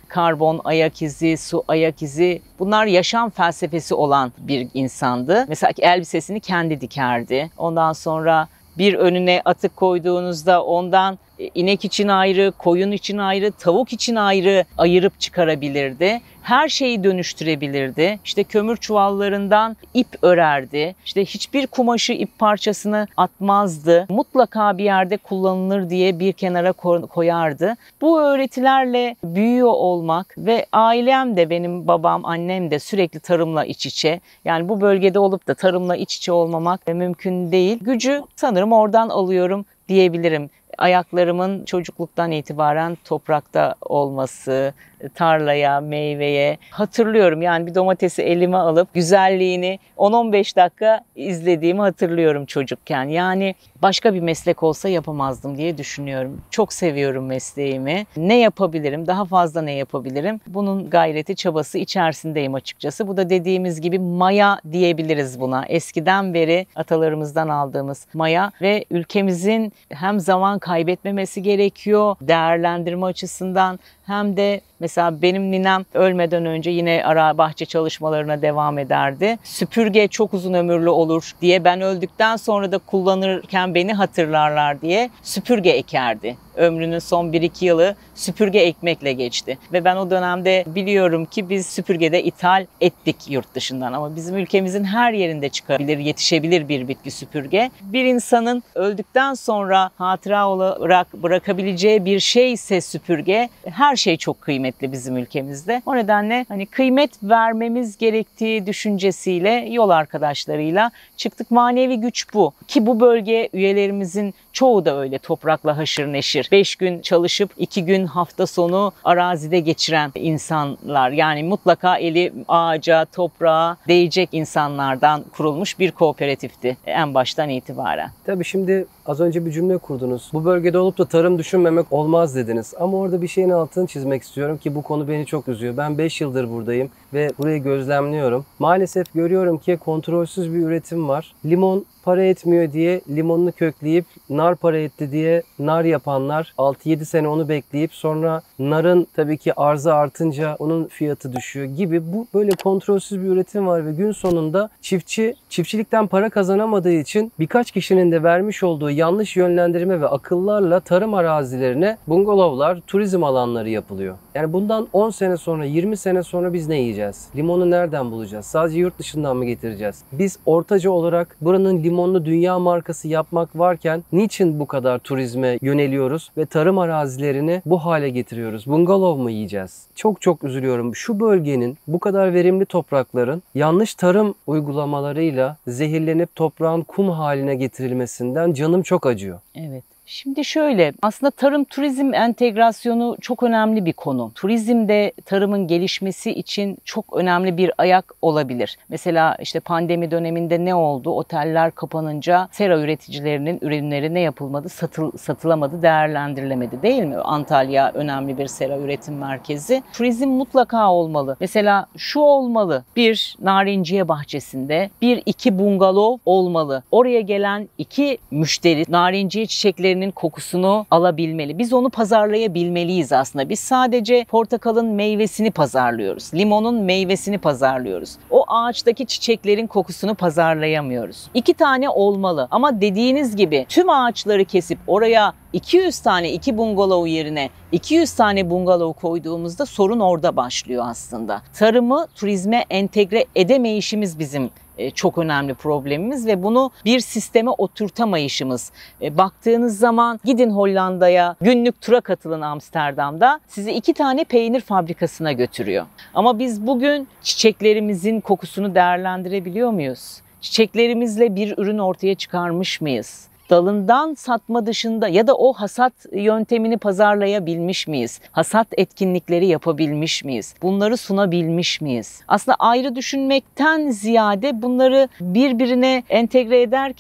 karbon ayak izi, su ayak izi, bunlar yaşam felsefesi olan bir insandı. Mesela elbisesini kendi dikerdi. Ondan sonra bir önüne atık koyduğunuzda ondan inek için ayrı, koyun için ayrı, tavuk için ayrı ayırıp çıkarabilirdi. Her şeyi dönüştürebilirdi. İşte kömür çuvallarından ip örerdi. İşte hiçbir kumaşı ip parçasını atmazdı. Mutlaka bir yerde kullanılır diye bir kenara koyardı. Bu öğretilerle büyüyor olmak ve ailem de, benim babam, annem de sürekli tarımla iç içe. Yani bu bölgede olup da tarımla iç içe olmamak mümkün değil. Gücü sanırım oradan alıyorum diyebilirim. Ayaklarımın çocukluktan itibaren toprakta olması, tarlaya, meyveye hatırlıyorum. Yani bir domatesi elime alıp güzelliğini on on beş dakika izlediğimi hatırlıyorum çocukken. Yani başka bir meslek olsa yapamazdım diye düşünüyorum. Çok seviyorum mesleğimi. Ne yapabilirim? Daha fazla ne yapabilirim? Bunun gayreti, çabası içerisindeyim açıkçası. Bu da dediğimiz gibi maya diyebiliriz buna. Eskiden beri atalarımızdan aldığımız maya ve ülkemizin hem zaman kaybetmemesi gerekiyor değerlendirme açısından, hem de mesela benim ninem ölmeden önce yine ara bahçe çalışmalarına devam ederdi. Süpürge çok uzun ömürlü olur diye, ben öldükten sonra da kullanırken beni hatırlarlar diye süpürge ekerdi. Ömrünün son bir iki yılı süpürge ekmekle geçti. Ve ben o dönemde biliyorum ki biz süpürgede ithal ettik yurt dışından. Ama bizim ülkemizin her yerinde çıkabilir, yetişebilir bir bitki süpürge. Bir insanın öldükten sonra hatıra olarak bırakabileceği bir şey ise süpürge, her şey çok kıymetli bizim ülkemizde. O nedenle hani kıymet vermemiz gerektiği düşüncesiyle yol arkadaşlarıyla çıktık. Manevi güç bu. Ki bu bölge üyelerimizin çoğu da öyle toprakla haşır neşir. Beş gün çalışıp iki gün hafta sonu arazide geçiren insanlar. Yani mutlaka eli ağaca, toprağa değecek insanlardan kurulmuş bir kooperatifti en baştan itibaren. Tabii şimdi az önce bir cümle kurdunuz. Bu bölgede olup da tarım düşünmemek olmaz dediniz. Ama orada bir şeyin altını çizmek istiyorum ki bu konu beni çok üzüyor. Ben beş yıldır buradayım ve burayı gözlemliyorum. Maalesef görüyorum ki kontrolsüz bir üretim var. Limon para etmiyor diye limonunu kökleyip nar para etti diye nar yapanlar, altı yedi sene onu bekleyip sonra narın tabii ki arzı artınca onun fiyatı düşüyor gibi, bu böyle kontrolsüz bir üretim var ve gün sonunda çiftçi çiftçilikten para kazanamadığı için birkaç kişinin de vermiş olduğu yanlış yönlendirme ve akıllarla tarım arazilerine bungalovlar, turizm alanları yapılıyor. Yani bundan on sene sonra, yirmi sene sonra biz ne yiyeceğiz? Limonu nereden bulacağız? Sadece yurt dışından mı getireceğiz? Biz ortaca olarak buranın limonlu dünya markası yapmak varken niçin bu kadar turizme yöneliyoruz ve tarım arazilerini bu hale getiriyoruz? Bungalov mu yiyeceğiz? Çok çok üzülüyorum. Şu bölgenin, bu kadar verimli toprakların yanlış tarım uygulamalarıyla zehirlenip toprağın kum haline getirilmesinden canım çok acıyor. Evet. Şimdi şöyle, aslında tarım turizm entegrasyonu çok önemli bir konu. Turizmde tarımın gelişmesi için çok önemli bir ayak olabilir. Mesela işte pandemi döneminde ne oldu? Oteller kapanınca sera üreticilerinin ürünleri ne yapılmadı? Satıl, satılamadı, değerlendirilemedi, değil mi? Antalya önemli bir sera üretim merkezi. Turizm mutlaka olmalı. Mesela şu olmalı: bir narinciye bahçesinde bir iki bungalov olmalı. Oraya gelen iki müşteri narinciye çiçeklerini kokusunu alabilmeli. Biz onu pazarlayabilmeliyiz aslında. Biz sadece portakalın meyvesini pazarlıyoruz. Limonun meyvesini pazarlıyoruz. O ağaçtaki çiçeklerin kokusunu pazarlayamıyoruz. İki tane olmalı. Ama dediğiniz gibi tüm ağaçları kesip oraya iki yüz tane iki bungalov yerine iki yüz tane bungalov koyduğumuzda sorun orada başlıyor aslında. Tarımı turizme entegre edemeyişimiz bizim çok önemli problemimiz ve bunu bir sisteme oturtamayışımız. Baktığınız zaman gidin Hollanda'ya, günlük tura katılın Amsterdam'da, sizi iki tane peynir fabrikasına götürüyor. Ama biz bugün çiçeklerimizin kokusunu değerlendirebiliyor muyuz? Çiçeklerimizle bir ürün ortaya çıkarmış mıyız? Dalından satma dışında ya da o hasat yöntemini pazarlayabilmiş miyiz? Hasat etkinlikleri yapabilmiş miyiz? Bunları sunabilmiş miyiz? Aslında ayrı düşünmekten ziyade bunları birbirine entegre ederken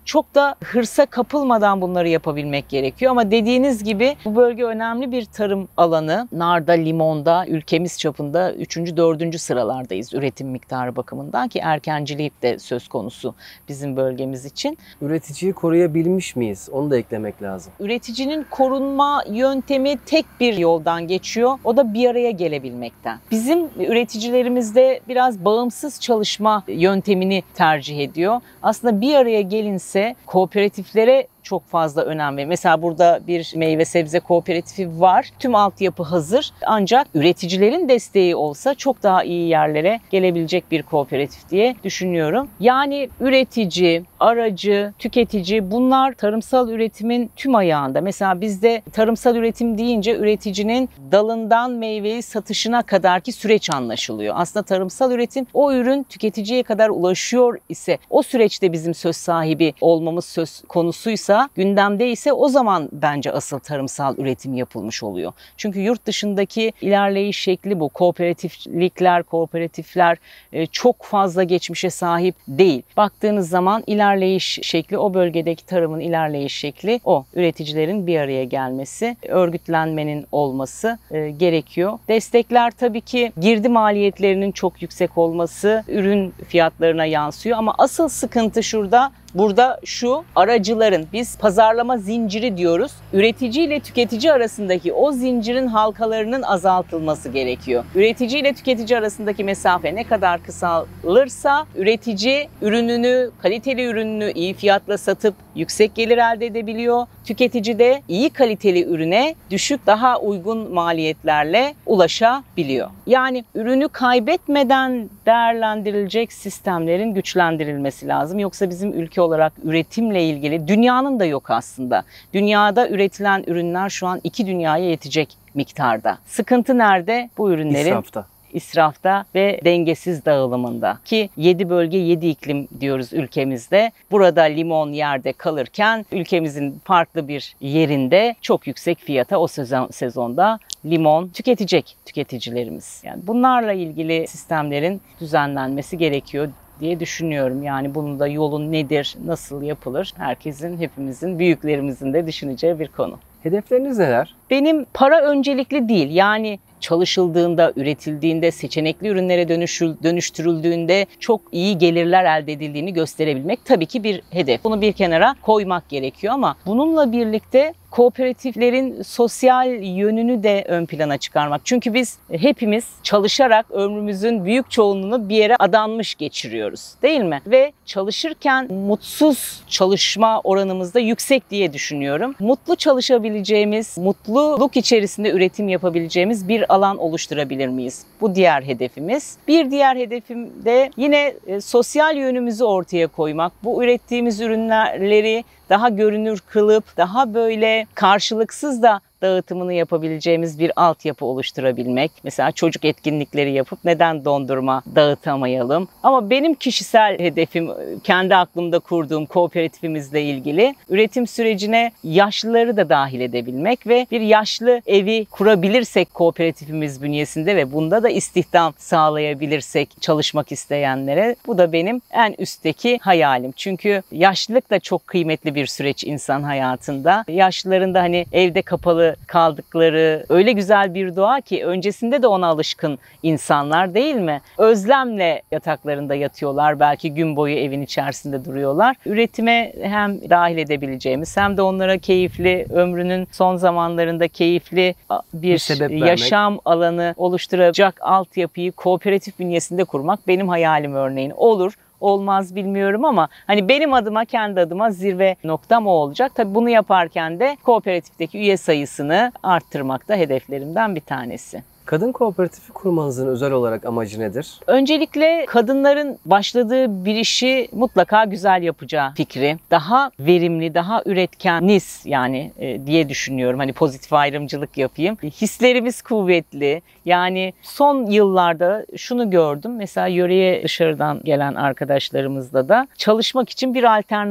çok da hırsa kapılmadan bunları yapabilmek gerekiyor. Ama dediğiniz gibi bu bölge önemli bir tarım alanı. Narda, limonda ülkemiz çapında üçüncü dördüncü sıralardayız üretim miktarı bakımından ki erkencilik de söz konusu bizim bölgemiz için. Üreticiyi koruyabilmiş miyiz? Onu da eklemek lazım. Üreticinin korunma yöntemi tek bir yoldan geçiyor. O da bir araya gelebilmekten. Bizim üreticilerimizde biraz bağımsız çalışma yöntemini tercih ediyor. Aslında bir araya gelinse kooperatiflere çok fazla önem veriyor. Mesela burada bir meyve sebze kooperatifi var. Tüm altyapı hazır. Ancak üreticilerin desteği olsa çok daha iyi yerlere gelebilecek bir kooperatif diye düşünüyorum. Yani üretici, aracı, tüketici bunlar tarımsal üretimin tüm ayağında. Mesela bizde tarımsal üretim deyince üreticinin dalından meyveyi satışına kadarki süreç anlaşılıyor. Aslında tarımsal üretim o ürün tüketiciye kadar ulaşıyor ise o süreçte bizim söz sahibi olmamız söz konusuysa gündemde ise o zaman bence asıl tarımsal üretim yapılmış oluyor. Çünkü yurt dışındaki ilerleyiş şekli bu. Kooperatiflikler, kooperatifler çok fazla geçmişe sahip değil. Baktığınız zaman ilerleyiş şekli, o bölgedeki tarımın ilerleyiş şekli o. Üreticilerin bir araya gelmesi, örgütlenmenin olması gerekiyor. Destekler tabii ki girdi maliyetlerinin çok yüksek olması ürün fiyatlarına yansıyor ama asıl sıkıntı şurada. Burada şu aracıların, biz pazarlama zinciri diyoruz. Üretici ile tüketici arasındaki o zincirin halkalarının azaltılması gerekiyor. Üretici ile tüketici arasındaki mesafe ne kadar kısalırsa üretici ürününü, kaliteli ürününü iyi fiyatla satıp yüksek gelir elde edebiliyor. Tüketici de iyi kaliteli ürüne düşük, daha uygun maliyetlerle ulaşabiliyor. Yani ürünü kaybetmeden değerlendirilecek sistemlerin güçlendirilmesi lazım. Yoksa bizim ülke olarak üretimle ilgili dünyanın da yok aslında. Dünyada üretilen ürünler şu an iki dünyaya yetecek miktarda. Sıkıntı nerede? Bu ürünlerin İsrafta. israfta ve dengesiz dağılımında. Ki yedi bölge yedi iklim diyoruz ülkemizde. Burada limon yerde kalırken ülkemizin farklı bir yerinde çok yüksek fiyata o sezon, sezonda limon tüketecek tüketicilerimiz. Yani bunlarla ilgili sistemlerin düzenlenmesi gerekiyor diye düşünüyorum. Yani bunun da yolu nedir, nasıl yapılır? Herkesin, hepimizin, büyüklerimizin de düşüneceği bir konu. Hedefleriniz neler? Benim para öncelikli değil. Yani çalışıldığında, üretildiğinde, seçenekli ürünlere dönüşül, dönüştürüldüğünde çok iyi gelirler elde edildiğini gösterebilmek tabii ki bir hedef. Bunu bir kenara koymak gerekiyor ama bununla birlikte kooperatiflerin sosyal yönünü de ön plana çıkarmak. Çünkü biz hepimiz çalışarak ömrümüzün büyük çoğunluğunu bir yere adanmış geçiriyoruz, değil mi? Ve çalışırken mutsuz çalışma oranımız da yüksek diye düşünüyorum. Mutlu çalışabileceğimiz, mutluluk içerisinde üretim yapabileceğimiz bir alan oluşturabilir miyiz? Bu diğer hedefimiz. Bir diğer hedefim de yine e, sosyal yönümüzü ortaya koymak. Bu ürettiğimiz ürünleri daha görünür kılıp, daha böyle karşılıksız da dağıtımını yapabileceğimiz bir altyapı oluşturabilmek. Mesela çocuk etkinlikleri yapıp neden dondurma dağıtamayalım? Ama benim kişisel hedefim, kendi aklımda kurduğum kooperatifimizle ilgili üretim sürecine yaşlıları da dahil edebilmek ve bir yaşlı evi kurabilirsek kooperatifimiz bünyesinde ve bunda da istihdam sağlayabilirsek çalışmak isteyenlere, bu da benim en üstteki hayalim. Çünkü yaşlılık da çok kıymetli bir süreç insan hayatında. Yaşlıların da hani evde kapalı kaldıkları öyle güzel bir doğa ki öncesinde de ona alışkın insanlar, değil mi? Özlemle yataklarında yatıyorlar, belki gün boyu evin içerisinde duruyorlar. Üretime hem dahil edebileceğimiz hem de onlara keyifli, ömrünün son zamanlarında keyifli bir, bir yaşam alanı oluşturacak altyapıyı kooperatif bünyesinde kurmak benim hayalim örneğin. Olur. Olmaz bilmiyorum ama hani benim adıma, kendi adıma zirve noktam o olacak. Tabii bunu yaparken de kooperatifteki üye sayısını arttırmak da hedeflerimden bir tanesi. Kadın kooperatifi kurmanızın özel olarak amacı nedir? Öncelikle kadınların başladığı bir işi mutlaka güzel yapacağı fikri. Daha verimli, daha üretkeniz yani e, diye düşünüyorum. Hani pozitif ayrımcılık yapayım. Hislerimiz kuvvetli. Yani son yıllarda şunu gördüm. Mesela yöreye dışarıdan gelen arkadaşlarımızda da çalışmak için bir alternatif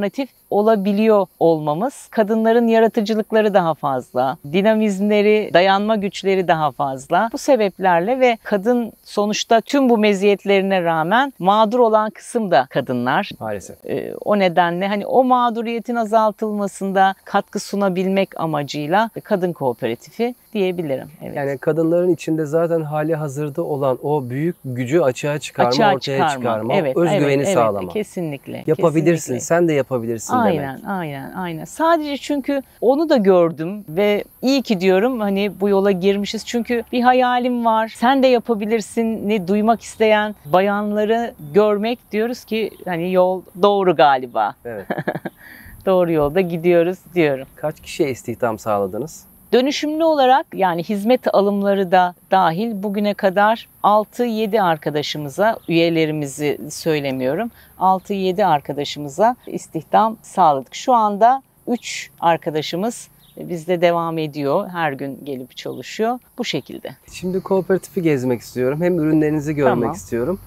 olabiliyor olmamız. Kadınların yaratıcılıkları daha fazla, dinamizmleri, dayanma güçleri daha fazla. Bu sebeplerle ve kadın sonuçta tüm bu meziyetlerine rağmen mağdur olan kısım da kadınlar. Maalesef. Ee, o nedenle hani o mağduriyetin azaltılmasında katkı sunabilmek amacıyla kadın kooperatifi diyebilirim. Evet. Yani kadınların içinde zaten hali hazırda olan o büyük gücü açığa çıkarma, Açığa ortaya çıkarma. çıkarma, Evet, özgüveni evet, sağlama. Evet, kesinlikle. Yapabilirsin, kesinlikle. sen de yapabilirsin Aynen, demek. aynen, aynen. Sadece çünkü onu da gördüm ve iyi ki diyorum hani bu yola girmişiz. Çünkü bir hayalim var. Sen de yapabilirsin ne duymak isteyen bayanları görmek, diyoruz ki hani yol doğru galiba. Evet. Doğru yolda gidiyoruz diyorum. Kaç kişiye istihdam sağladınız? Dönüşümlü olarak yani hizmet alımları da dahil bugüne kadar altı yedi arkadaşımıza, üyelerimizi söylemiyorum, altı yedi arkadaşımıza istihdam sağladık. Şu anda üç arkadaşımız bizde devam ediyor. Her gün gelip çalışıyor. Bu şekilde. Şimdi kooperatifi gezmek istiyorum. Hem ürünlerinizi görmek Tamam. istiyorum.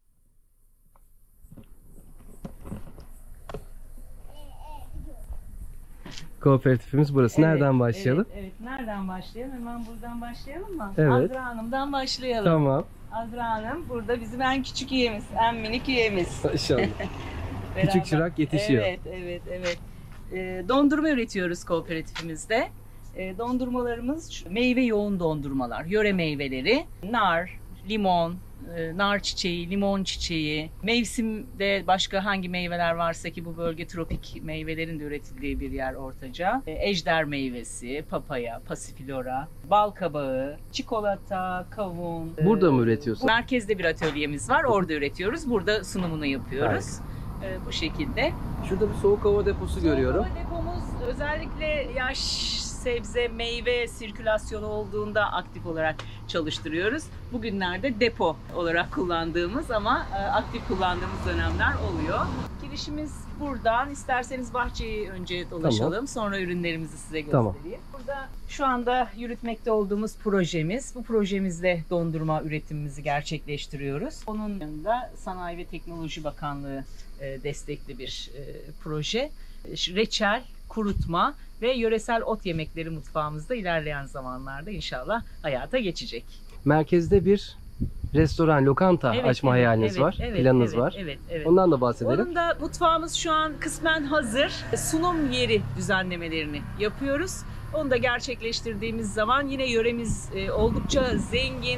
Kooperatifimiz burası. Evet, Nereden başlayalım? Evet, evet. Nereden başlayalım? Hemen buradan başlayalım mı? Evet. Azra Hanım'dan başlayalım. Tamam. Azra Hanım burada bizim en küçük üyemiz, en minik üyemiz. İnşallah. Beraber. Küçük çırak yetişiyor. Evet, evet, evet. E, dondurma üretiyoruz kooperatifimizde. E, dondurmalarımız şu, meyve yoğun dondurmalar, yöre meyveleri, nar, limon, e, nar çiçeği, limon çiçeği, mevsimde başka hangi meyveler varsa ki bu bölge tropik meyvelerin de üretildiği bir yer Ortaca. E, ejder meyvesi, papaya, pasiflora, bal kabağı, çikolata, kavun. Burada e, mı üretiyorsun? Merkezde bir atölyemiz var, orada üretiyoruz. Burada sunumunu yapıyoruz. E, bu şekilde. Şurada bir soğuk hava deposu görüyorum. Soğuk hava depomuz özellikle yaş sebze, meyve sirkülasyonu olduğunda aktif olarak çalıştırıyoruz. Bugünlerde depo olarak kullandığımız ama aktif kullandığımız dönemler oluyor. Girişimiz buradan. İsterseniz bahçeyi önce dolaşalım. Tamam. Sonra ürünlerimizi size göstereyim. Tamam. Burada şu anda yürütmekte olduğumuz projemiz. Bu projemizde dondurma üretimimizi gerçekleştiriyoruz. Onun yanında Sanayi ve Teknoloji Bakanlığı destekli bir proje. Reçel, kurutma ve yöresel ot yemekleri mutfağımızda ilerleyen zamanlarda inşallah hayata geçecek. Merkezde bir restoran, lokanta evet, açma evet, hayaliniz evet, var, evet, planınız evet, var. Evet, evet. Ondan da bahsedelim. Onun da mutfağımız şu an kısmen hazır. Sunum yeri düzenlemelerini yapıyoruz. Onu da gerçekleştirdiğimiz zaman yine yöremiz oldukça zengin,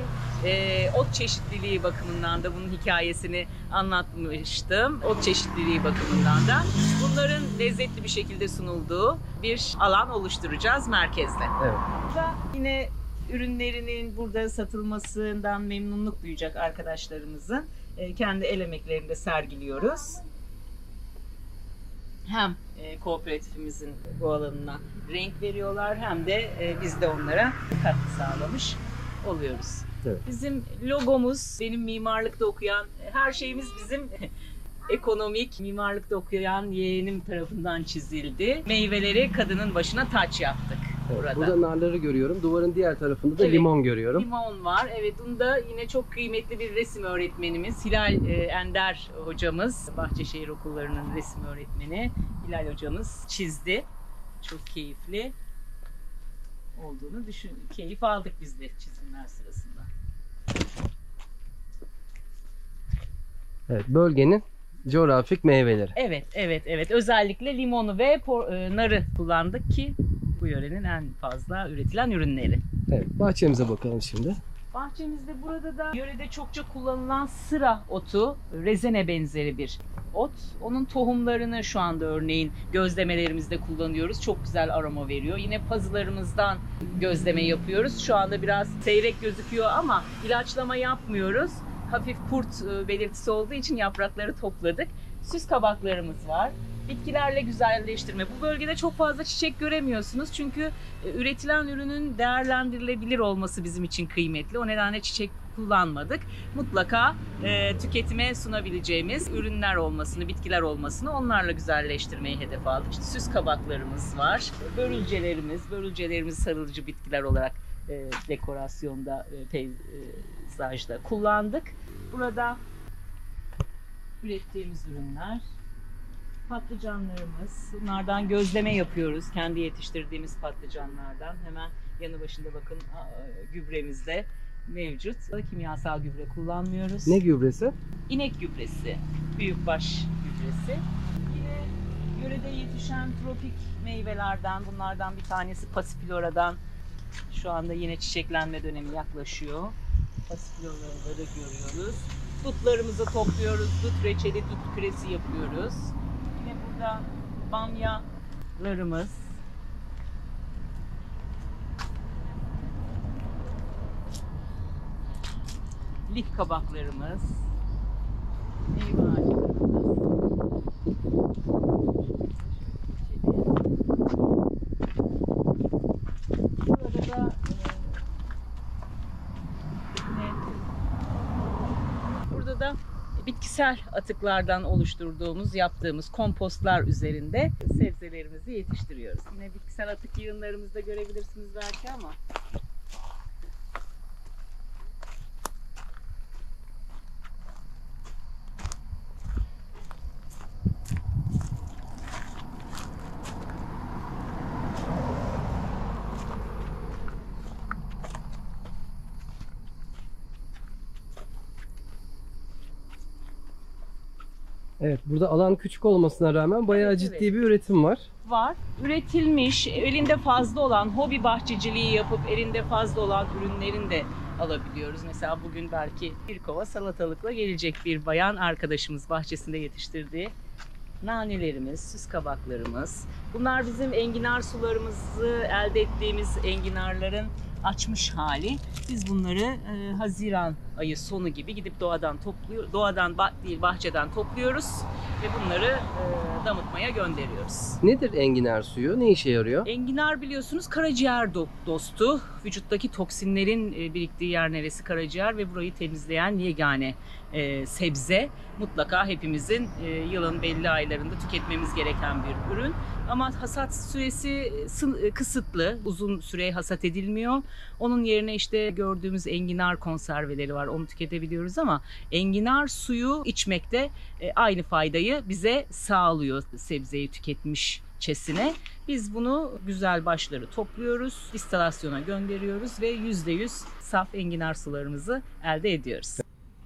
ot çeşitliliği bakımından da bunun hikayesini anlatmıştım. Ot çeşitliliği bakımından da bunların lezzetli bir şekilde sunulduğu bir alan oluşturacağız merkezde. Evet. Burada yine ürünlerinin burada satılmasından memnunluk duyacak arkadaşlarımızın kendi el emeklerini de sergiliyoruz. Hem kooperatifimizin bu alanına renk veriyorlar hem de biz de onlara katkı sağlamış oluyoruz. Evet. Bizim logomuz, benim mimarlıkta okuyan, her şeyimiz bizim ekonomik, mimarlıkta okuyan yeğenim tarafından çizildi. Meyveleri kadının başına taç yaptık. Evet, burada. Burada narları görüyorum. Duvarın diğer tarafında da evet, limon görüyorum. Limon var. Evet, bunu da yine çok kıymetli bir resim öğretmenimiz Hilal e, Ender hocamız, Bahçeşehir Okulları'nın resim öğretmeni Hilal hocamız çizdi. Çok keyifli olduğunu düşün. Keyif aldık biz de çizimler sırasında. Evet, bölgenin coğrafik meyveleri. Evet, evet, evet. Özellikle limonu ve por, e, narı kullandık ki bu yörenin en fazla üretilen ürünleri. Evet, bahçemize bakalım şimdi. Bahçemizde burada da yörede çokça kullanılan sıra otu, rezene benzeri bir ot. Onun tohumlarını şu anda örneğin gözlemelerimizde kullanıyoruz. Çok güzel aroma veriyor. Yine pazılarımızdan gözleme yapıyoruz. Şu anda biraz seyrek gözüküyor ama ilaçlama yapmıyoruz. Hafif kurt belirtisi olduğu için yaprakları topladık. Süs kabaklarımız var. Bitkilerle güzelleştirme. Bu bölgede çok fazla çiçek göremiyorsunuz çünkü üretilen ürünün değerlendirilebilir olması bizim için kıymetli. O nedenle çiçek kullanmadık. Mutlaka e, tüketime sunabileceğimiz ürünler olmasını, bitkiler olmasını onlarla güzelleştirmeyi hedef aldık. İşte süs kabaklarımız var. Börülcelerimiz, börülcelerimiz sarılıcı bitkiler olarak e, dekorasyonda, e, peyzajda kullandık. Burada ürettiğimiz ürünler. Patlıcanlarımız. Bunlardan gözleme yapıyoruz. Kendi yetiştirdiğimiz patlıcanlardan. Hemen yanı başında bakın gübremiz de mevcut. Kimyasal gübre kullanmıyoruz. Ne gübresi? İnek gübresi. Büyükbaş gübresi. Yine yörede yetişen tropik meyvelerden, bunlardan bir tanesi Passiflora'dan. Şu anda yine çiçeklenme dönemi yaklaşıyor. Passiflora'ları görüyoruz. Dutlarımızı topluyoruz. Dut reçeli, dut küresi yapıyoruz. Yine burada bamyalarımız. Lif kabaklarımız. Meyve ağaçlarımız. Burada da e, burada da bitkisel atıklardan oluşturduğumuz, yaptığımız kompostlar üzerinde sebzelerimizi yetiştiriyoruz. Yine bitkisel atık yığınlarımızı da görebilirsiniz belki ama Evet, burada alan küçük olmasına rağmen bayağı Evet, ciddi evet. bir üretim var. var. Üretilmiş, elinde fazla olan, hobi bahçeciliği yapıp elinde fazla olan ürünlerin de alabiliyoruz. Mesela bugün belki bir kova salatalıkla gelecek bir bayan arkadaşımız bahçesinde yetiştirdiği nanelerimiz, süs kabaklarımız. Bunlar bizim enginar sularımızı elde ettiğimiz enginarların açmış hali. Biz bunları e, Haziran ayı sonu gibi gidip doğadan topluyor, doğadan bah- değil bahçeden topluyoruz ve bunları e, damıtmaya gönderiyoruz. Nedir enginar suyu? Ne işe yarıyor? Enginar biliyorsunuz karaciğer do- dostu. Vücuttaki toksinlerin e, biriktiği yer neresi? Karaciğer ve burayı temizleyen yegane e, sebze. Mutlaka hepimizin e, yılın belli aylarında tüketmemiz gereken bir ürün. Ama hasat süresi sı- kısıtlı, uzun süre hasat edilmiyor. Onun yerine işte gördüğümüz enginar konserveleri var, onu tüketebiliyoruz ama enginar suyu içmekte e, aynı faydayı bize sağlıyor sebzeyi tüketmişçesine. Biz bunu güzel başları topluyoruz, distilasyona gönderiyoruz ve yüzde yüz saf enginar sularımızı elde ediyoruz.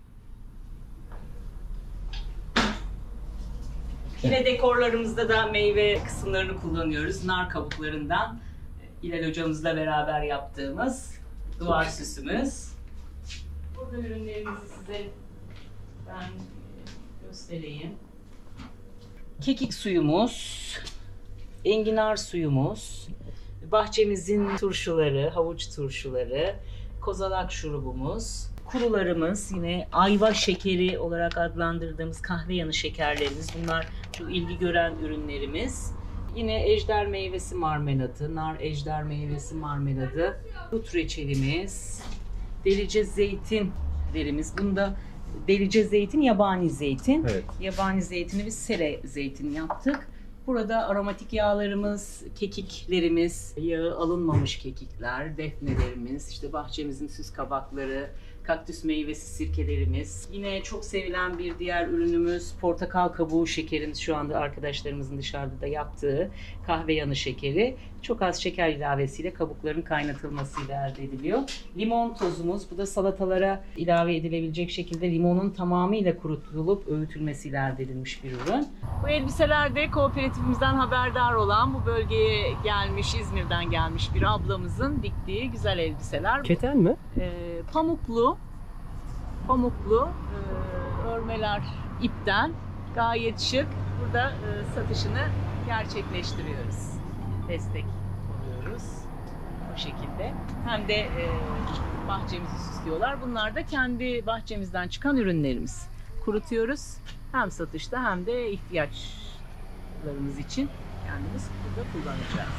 Yine dekorlarımızda da meyve kısımlarını kullanıyoruz. Nar kabuklarından Hilal hocamızla beraber yaptığımız duvar süsümüz. Burada ürünlerimizi size ben göstereyim. Kekik suyumuz, enginar suyumuz, bahçemizin turşuları, havuç turşuları, kozalak şurubumuz, kurularımız, yine ayva şekeri olarak adlandırdığımız kahve yanı şekerlerimiz. Bunlar çok ilgi gören ürünlerimiz. Yine ejder meyvesi marmeladı, nar ejder meyvesi marmeladı, dut reçelimiz, delice zeytinlerimiz. Bunda delice zeytin, yabani zeytin. Evet. Yabani zeytini biz sere zeytin yaptık. Burada aromatik yağlarımız, kekiklerimiz, yağı alınmamış kekikler, defnelerimiz, işte bahçemizin süs kabakları, kaktüs meyvesi sirkelerimiz. Yine çok sevilen bir diğer ürünümüz portakal kabuğu şekerimiz. Şu anda arkadaşlarımızın dışarıda da yaptığı kahve yanı şekeri. Çok az şeker ilavesiyle kabukların kaynatılmasıyla elde ediliyor. Limon tozumuz. Bu da salatalara ilave edilebilecek şekilde limonun tamamıyla kurutulup öğütülmesiyle elde edilmiş bir ürün. Bu elbiseler de kooperatifimizden haberdar olan, bu bölgeye gelmiş, İzmir'den gelmiş bir ablamızın diktiği güzel elbiseler. Keten mi? Ee, pamuklu, pamuklu e, örmeler ipten, gayet şık. Burada e, satışını gerçekleştiriyoruz. Destek oluyoruz o şekilde. Hem de e, bahçemizi süslüyorlar. Bunlar da kendi bahçemizden çıkan ürünlerimiz. Kurutuyoruz. Hem satışta hem de ihtiyaçlarımız için kendimiz burada kullanacağız.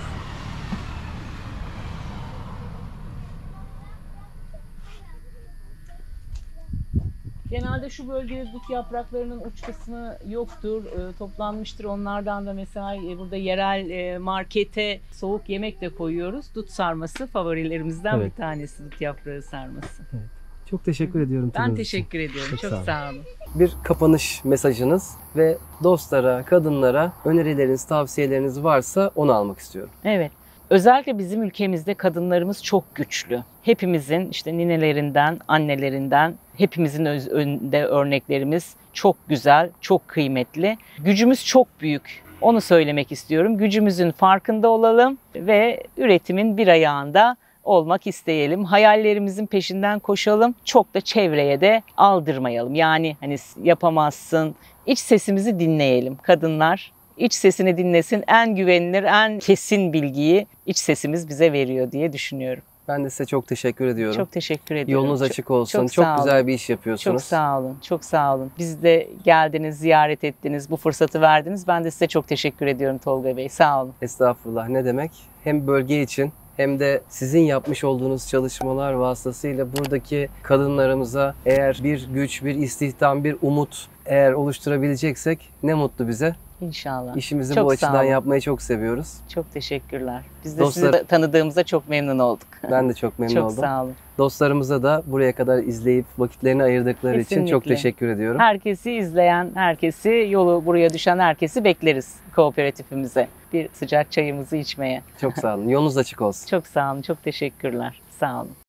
Genelde şu bölgede dut yapraklarının uç kısmı yoktur, e, toplanmıştır. Onlardan da mesela e, burada yerel e, markete soğuk yemek de koyuyoruz. Dut sarması favorilerimizden Evet. bir tanesi, dut yaprağı sarması. Evet. Çok teşekkür ediyorum. Ben turunuz teşekkür için. ediyorum. Çok Çok, sağ olun. sağ olun. Bir kapanış mesajınız ve dostlara, kadınlara önerileriniz, tavsiyeleriniz varsa onu almak istiyorum. Evet. Özellikle bizim ülkemizde kadınlarımız çok güçlü. Hepimizin işte ninelerinden, annelerinden, hepimizin öz- önünde örneklerimiz çok güzel, çok kıymetli. Gücümüz çok büyük. Onu söylemek istiyorum. Gücümüzün farkında olalım ve üretimin bir ayağında olmak isteyelim. Hayallerimizin peşinden koşalım. Çok da çevreye de aldırmayalım. Yani hani yapamazsın. İç sesimizi dinleyelim. Kadınlar iç sesini dinlesin. En güvenilir, en kesin bilgiyi iç sesimiz bize veriyor diye düşünüyorum. Ben de size çok teşekkür ediyorum. Çok teşekkür ediyorum. Yolunuz Çok- açık olsun. çok Çok, sağ olun. güzel bir iş yapıyorsunuz. Çok sağ olun. Çok sağ olun. Biz de geldiniz, ziyaret ettiniz, bu fırsatı verdiniz. Ben de size çok teşekkür ediyorum Tolga Bey. Sağ olun. Estağfurullah, ne demek? Hem bölge için hem de sizin yapmış olduğunuz çalışmalar vasıtasıyla buradaki kadınlarımıza eğer bir güç, bir istihdam, bir umut eğer oluşturabileceksek ne mutlu bize. İnşallah. İşimizi Çok bu sağ açıdan olun. yapmayı çok seviyoruz. Çok teşekkürler. Biz de Dostlar- sizi tanıdığımıza çok memnun olduk. Ben de çok memnun çok oldum. sağ olun. Dostlarımıza da buraya kadar izleyip vakitlerini ayırdıkları için çok Kesinlikle. teşekkür ediyorum. Herkesi izleyen, herkesi, yolu buraya düşen herkesi bekleriz kooperatifimize. Bir sıcak çayımızı içmeye. Çok sağ olun. Yolunuz açık olsun. Çok sağ olun, çok teşekkürler. Sağ olun.